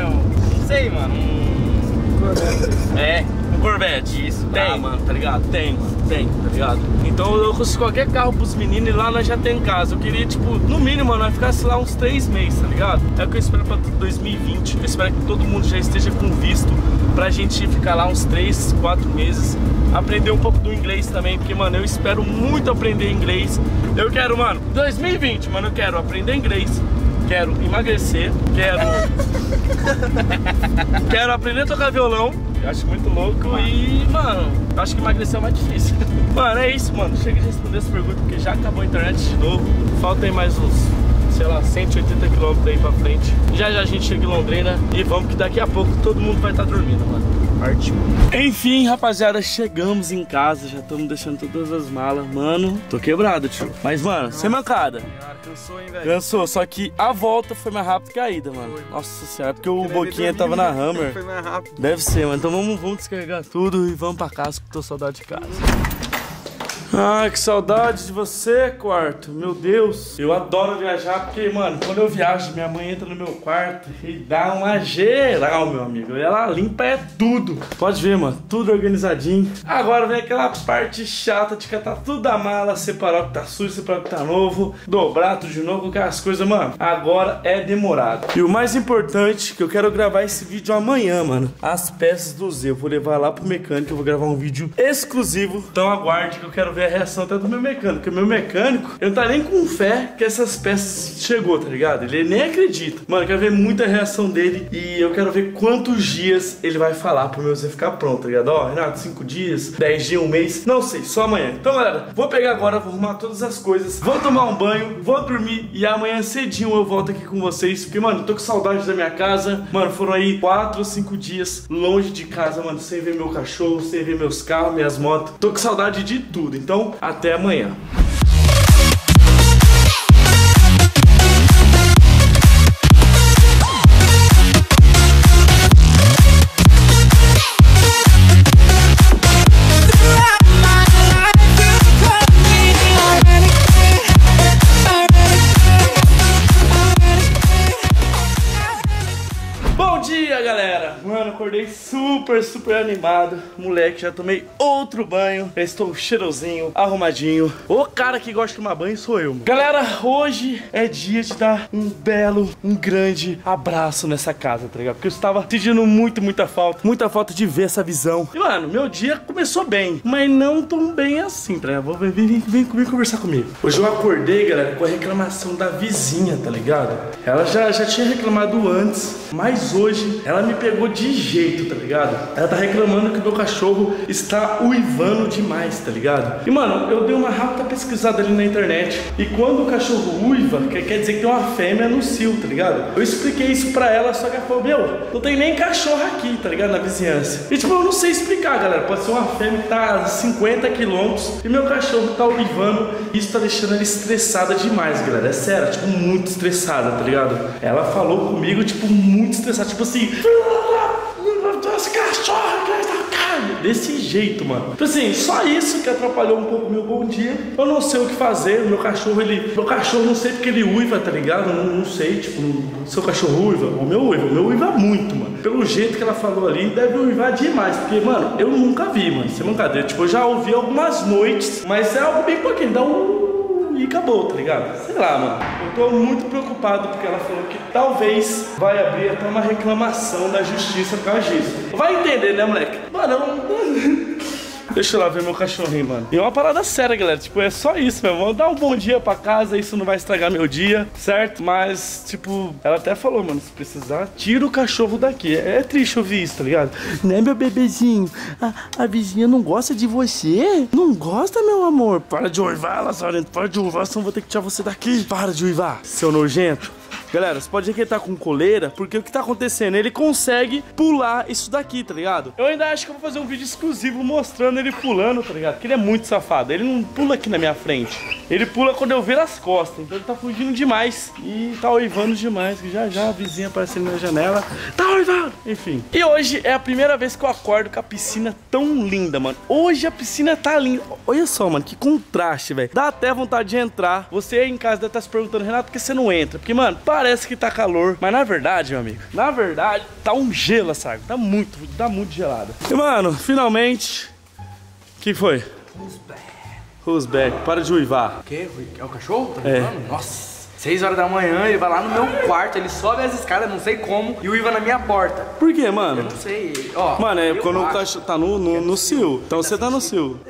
Não sei, mano. É, um Corvette. Isso, tem, brabo. mano, tá ligado? Tem, mano, tem, tá ligado? Então eu consigo qualquer carro pros meninos e lá nós já tem casa. Eu queria, tipo, no mínimo, nós ficasse lá uns três meses, tá ligado? É o que eu espero pra dois mil e vinte. Eu espero que todo mundo já esteja com visto pra gente ficar lá uns três, quatro meses. Aprender um pouco do inglês também, porque, mano, eu espero muito aprender inglês. Eu quero, mano, dois mil e vinte, mano, eu quero aprender inglês. Quero emagrecer, quero quero aprender a tocar violão. Eu acho muito louco e, mano, acho que emagrecer é mais difícil. Mano, é isso, mano. Chega de responder essa pergunta porque já acabou a internet de novo. Falta aí mais uns, sei lá, cento e oitenta quilômetros aí pra frente. Já já a gente chega em Londrina e vamos que daqui a pouco todo mundo vai estar dormindo, mano. Partiu. Enfim, rapaziada, chegamos em casa. Já estamos deixando todas as malas. Mano, tô quebrado, tio. Mas, mano, sem mancada. Cansou, hein, velho? Cansou, só que a volta foi mais rápido que a ida, mano. Nossa senhora, porque o Boquinha tava na Hammer. Foi mais rápido. Deve ser, mano. Então vamos, vamos descarregar tudo e vamos pra casa, que tô saudade de casa. Ai, que saudade de você, quarto. Meu Deus. Eu adoro viajar porque, mano, quando eu viajo, minha mãe entra no meu quarto e dá uma geral, meu amigo. E ela limpa é tudo. Pode ver, mano, tudo organizadinho. Agora vem aquela parte chata de catar tudo da mala, separar o que tá sujo, separar o que tá novo, dobrar tudo de novo, aquelas coisas, mano. Agora é demorado. E o mais importante, que eu quero gravar esse vídeo amanhã, mano. As peças do Z. Eu vou levar lá pro mecânico, eu vou gravar um vídeo exclusivo. Então aguarde que eu quero ver ver a reação até do meu mecânico. Porque o meu mecânico, ele não tá nem com fé que essas peças chegou, tá ligado? Ele nem acredita. Mano, eu quero ver muita reação dele e eu quero ver quantos dias ele vai falar pro meu Z ficar pronto, tá ligado? Ó, Renato, cinco dias, dez dias, um mês, não sei, só amanhã. Então, galera, vou pegar agora, vou arrumar todas as coisas, vou tomar um banho, vou dormir e amanhã cedinho eu volto aqui com vocês. Porque, mano, eu tô com saudade da minha casa. Mano, foram aí quatro ou cinco dias longe de casa, mano, sem ver meu cachorro, sem ver meus carros, minhas motos. Tô com saudade de tudo. Então, até amanhã. Mano, acordei super, super animado. Moleque, já tomei outro banho. Já estou cheirosinho, arrumadinho. O cara que gosta de tomar banho sou eu, mano. Galera, hoje é dia de dar um belo, um grande abraço nessa casa, tá ligado? Porque eu estava sentindo muito, muita falta. Muita falta de ver essa visão. E, mano, meu dia começou bem, mas não tão bem assim, tá ligado? Vem, vem, vem comigo conversar comigo. Hoje eu acordei, galera, com a reclamação da vizinha, tá ligado? Ela já, já tinha reclamado antes, mas hoje ela me pegou de jeito, tá ligado? Ela tá reclamando que o meu cachorro está uivando demais, tá ligado? E, mano, eu dei uma rápida pesquisada ali na internet. E quando o cachorro uiva, quer dizer que tem uma fêmea no cio, tá ligado? Eu expliquei isso pra ela, só que ela falou, meu, não tem nem cachorro aqui, tá ligado? Na vizinhança. E, tipo, eu não sei explicar, galera. Pode ser uma fêmea que tá a cinquenta quilômetros e meu cachorro tá uivando. Isso tá deixando ela estressada demais, galera. É sério, tipo, muito estressada, tá ligado? Ela falou comigo, tipo, muito estressada. Tipo assim... cachorro, desse jeito, mano. Então assim, só isso que atrapalhou um pouco o meu bom dia. Eu não sei o que fazer. Meu cachorro, ele... Meu cachorro, não sei porque ele uiva, tá ligado? Não, não sei, tipo, seu cachorro uiva. O meu uiva, o meu uiva muito, mano. Pelo jeito que ela falou ali, deve uivar demais. Porque, mano, eu nunca vi, mano. Sem brincadeira. Tipo, eu já ouvi algumas noites, mas é algo bem pouquinho. Dá um... E acabou, tá ligado? Sei lá, mano. Eu tô muito preocupado porque ela falou que talvez vai abrir até uma reclamação da justiça por causa disso. Vai entender, né, moleque? Mano, eu não... Deixa eu lá ver meu cachorrinho, mano. E é uma parada séria, galera. Tipo, é só isso, meu. Vamos dar um bom dia pra casa. Isso não vai estragar meu dia, certo? Mas, tipo, ela até falou, mano, se precisar, tira o cachorro daqui. É, é triste ouvir isso, tá ligado? Né, meu bebezinho? A, a vizinha não gosta de você? Não gosta, meu amor? Para de uivar, Lazarento. Para de uivar, senão vou ter que tirar você daqui. Para de uivar, seu nojento. Galera, você pode ver que ele tá com coleira, porque o que tá acontecendo? Ele consegue pular isso daqui, tá ligado? Eu ainda acho que eu vou fazer um vídeo exclusivo mostrando ele pulando, tá ligado? Porque ele é muito safado. Ele não pula aqui na minha frente. Ele pula quando eu ver as costas. Então ele tá fugindo demais e tá uivando demais. Que já já a vizinha aparecendo na janela. Tá uivando! Enfim. E hoje é a primeira vez que eu acordo com a piscina tão linda, mano. Hoje a piscina tá linda. Olha só, mano, que contraste, velho. Dá até vontade de entrar. Você aí em casa deve estar se perguntando, Renato, por que você não entra? Porque, mano, parece que tá calor, mas na verdade, meu amigo, na verdade, tá um gelo essa água. Tá muito, tá muito gelada. E, mano, finalmente... O que foi? Who's back? Who's back? Para de uivar. O quê? É o cachorro? Tá é. uivando? Nossa. seis horas da manhã, ele vai lá no meu quarto, ele sobe as escadas, não sei como, e uiva na minha porta. Por quê, mano? Eu não sei. Ó, mano, é quando acho. o cachorro tá no, no, no cio. Então você tá no cio.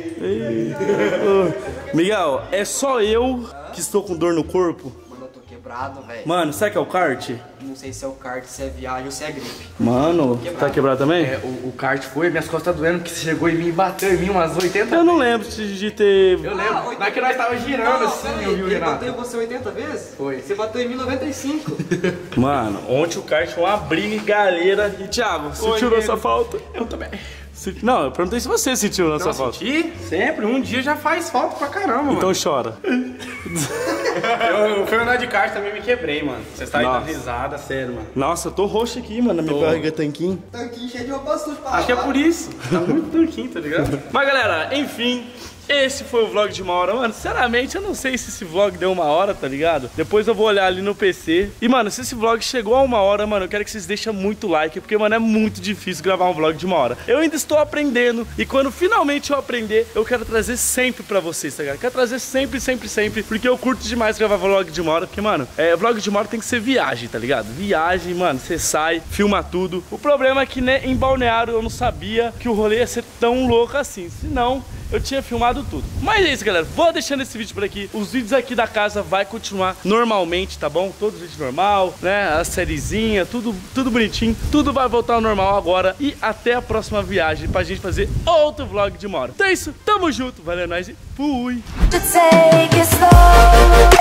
Miguel, é só eu que estou com dor no corpo? Quebrado, velho. Mano, sabe que é o kart? Não sei se é o kart, se é viagem ou se é gripe. Mano, quebrado. Tá quebrado também? É, o, o kart foi, minhas costas tá doendo, que você chegou em mim e bateu em mim umas oitenta Eu não lembro de, de ter... Eu lembro. Ah, Não é que nós tava girando não, assim, peraí, eu vi o ele Renato. bateu você oitenta vezes? Foi. Você bateu em mim noventa e cinco. Mano, ontem o kart foi uma briga e galera. E Thiago, sentiu nossa falta? Eu também. Não, eu perguntei se você sentiu nossa Não, falta. senti? Sempre. Um dia já faz falta pra caramba, Então mano. chora. Eu, eu fui andar de kart também me quebrei, mano. Você tá aí Nossa. dando risada, sério, mano. Nossa, eu tô roxo aqui, mano, na minha Tô. barriga tanquinho. Tanquinho cheio de roupa suja pra Acho que é lavar. por isso. Tá muito tanquinho, tá ligado? Mas galera, enfim, esse foi o vlog de uma hora. Mano, sinceramente, eu não sei se esse vlog deu uma hora, tá ligado? Depois eu vou olhar ali no P C. E, mano, se esse vlog chegou a uma hora, mano, eu quero que vocês deixem muito like, porque, mano, é muito difícil gravar um vlog de uma hora. Eu ainda estou aprendendo, e quando finalmente eu aprender, eu quero trazer sempre pra vocês, tá ligado? Eu quero trazer sempre, sempre, sempre, porque eu curto demais gravar vlog de uma hora, porque, mano, é, vlog de uma hora tem que ser viagem, tá ligado? Viagem, mano, você sai, filma tudo. O problema é que, né, em Balneário eu não sabia que o rolê ia ser tão louco assim, senão... eu tinha filmado tudo. Mas é isso, galera, vou deixando esse vídeo por aqui. Os vídeos aqui da casa vai continuar normalmente, tá bom? Todos os vídeos normal, né? A sériezinha, tudo, tudo bonitinho. Tudo vai voltar ao normal agora. E até a próxima viagem pra gente fazer outro vlog de uma hora. Então é isso, tamo junto, valeu, nós e fui! To take it slow.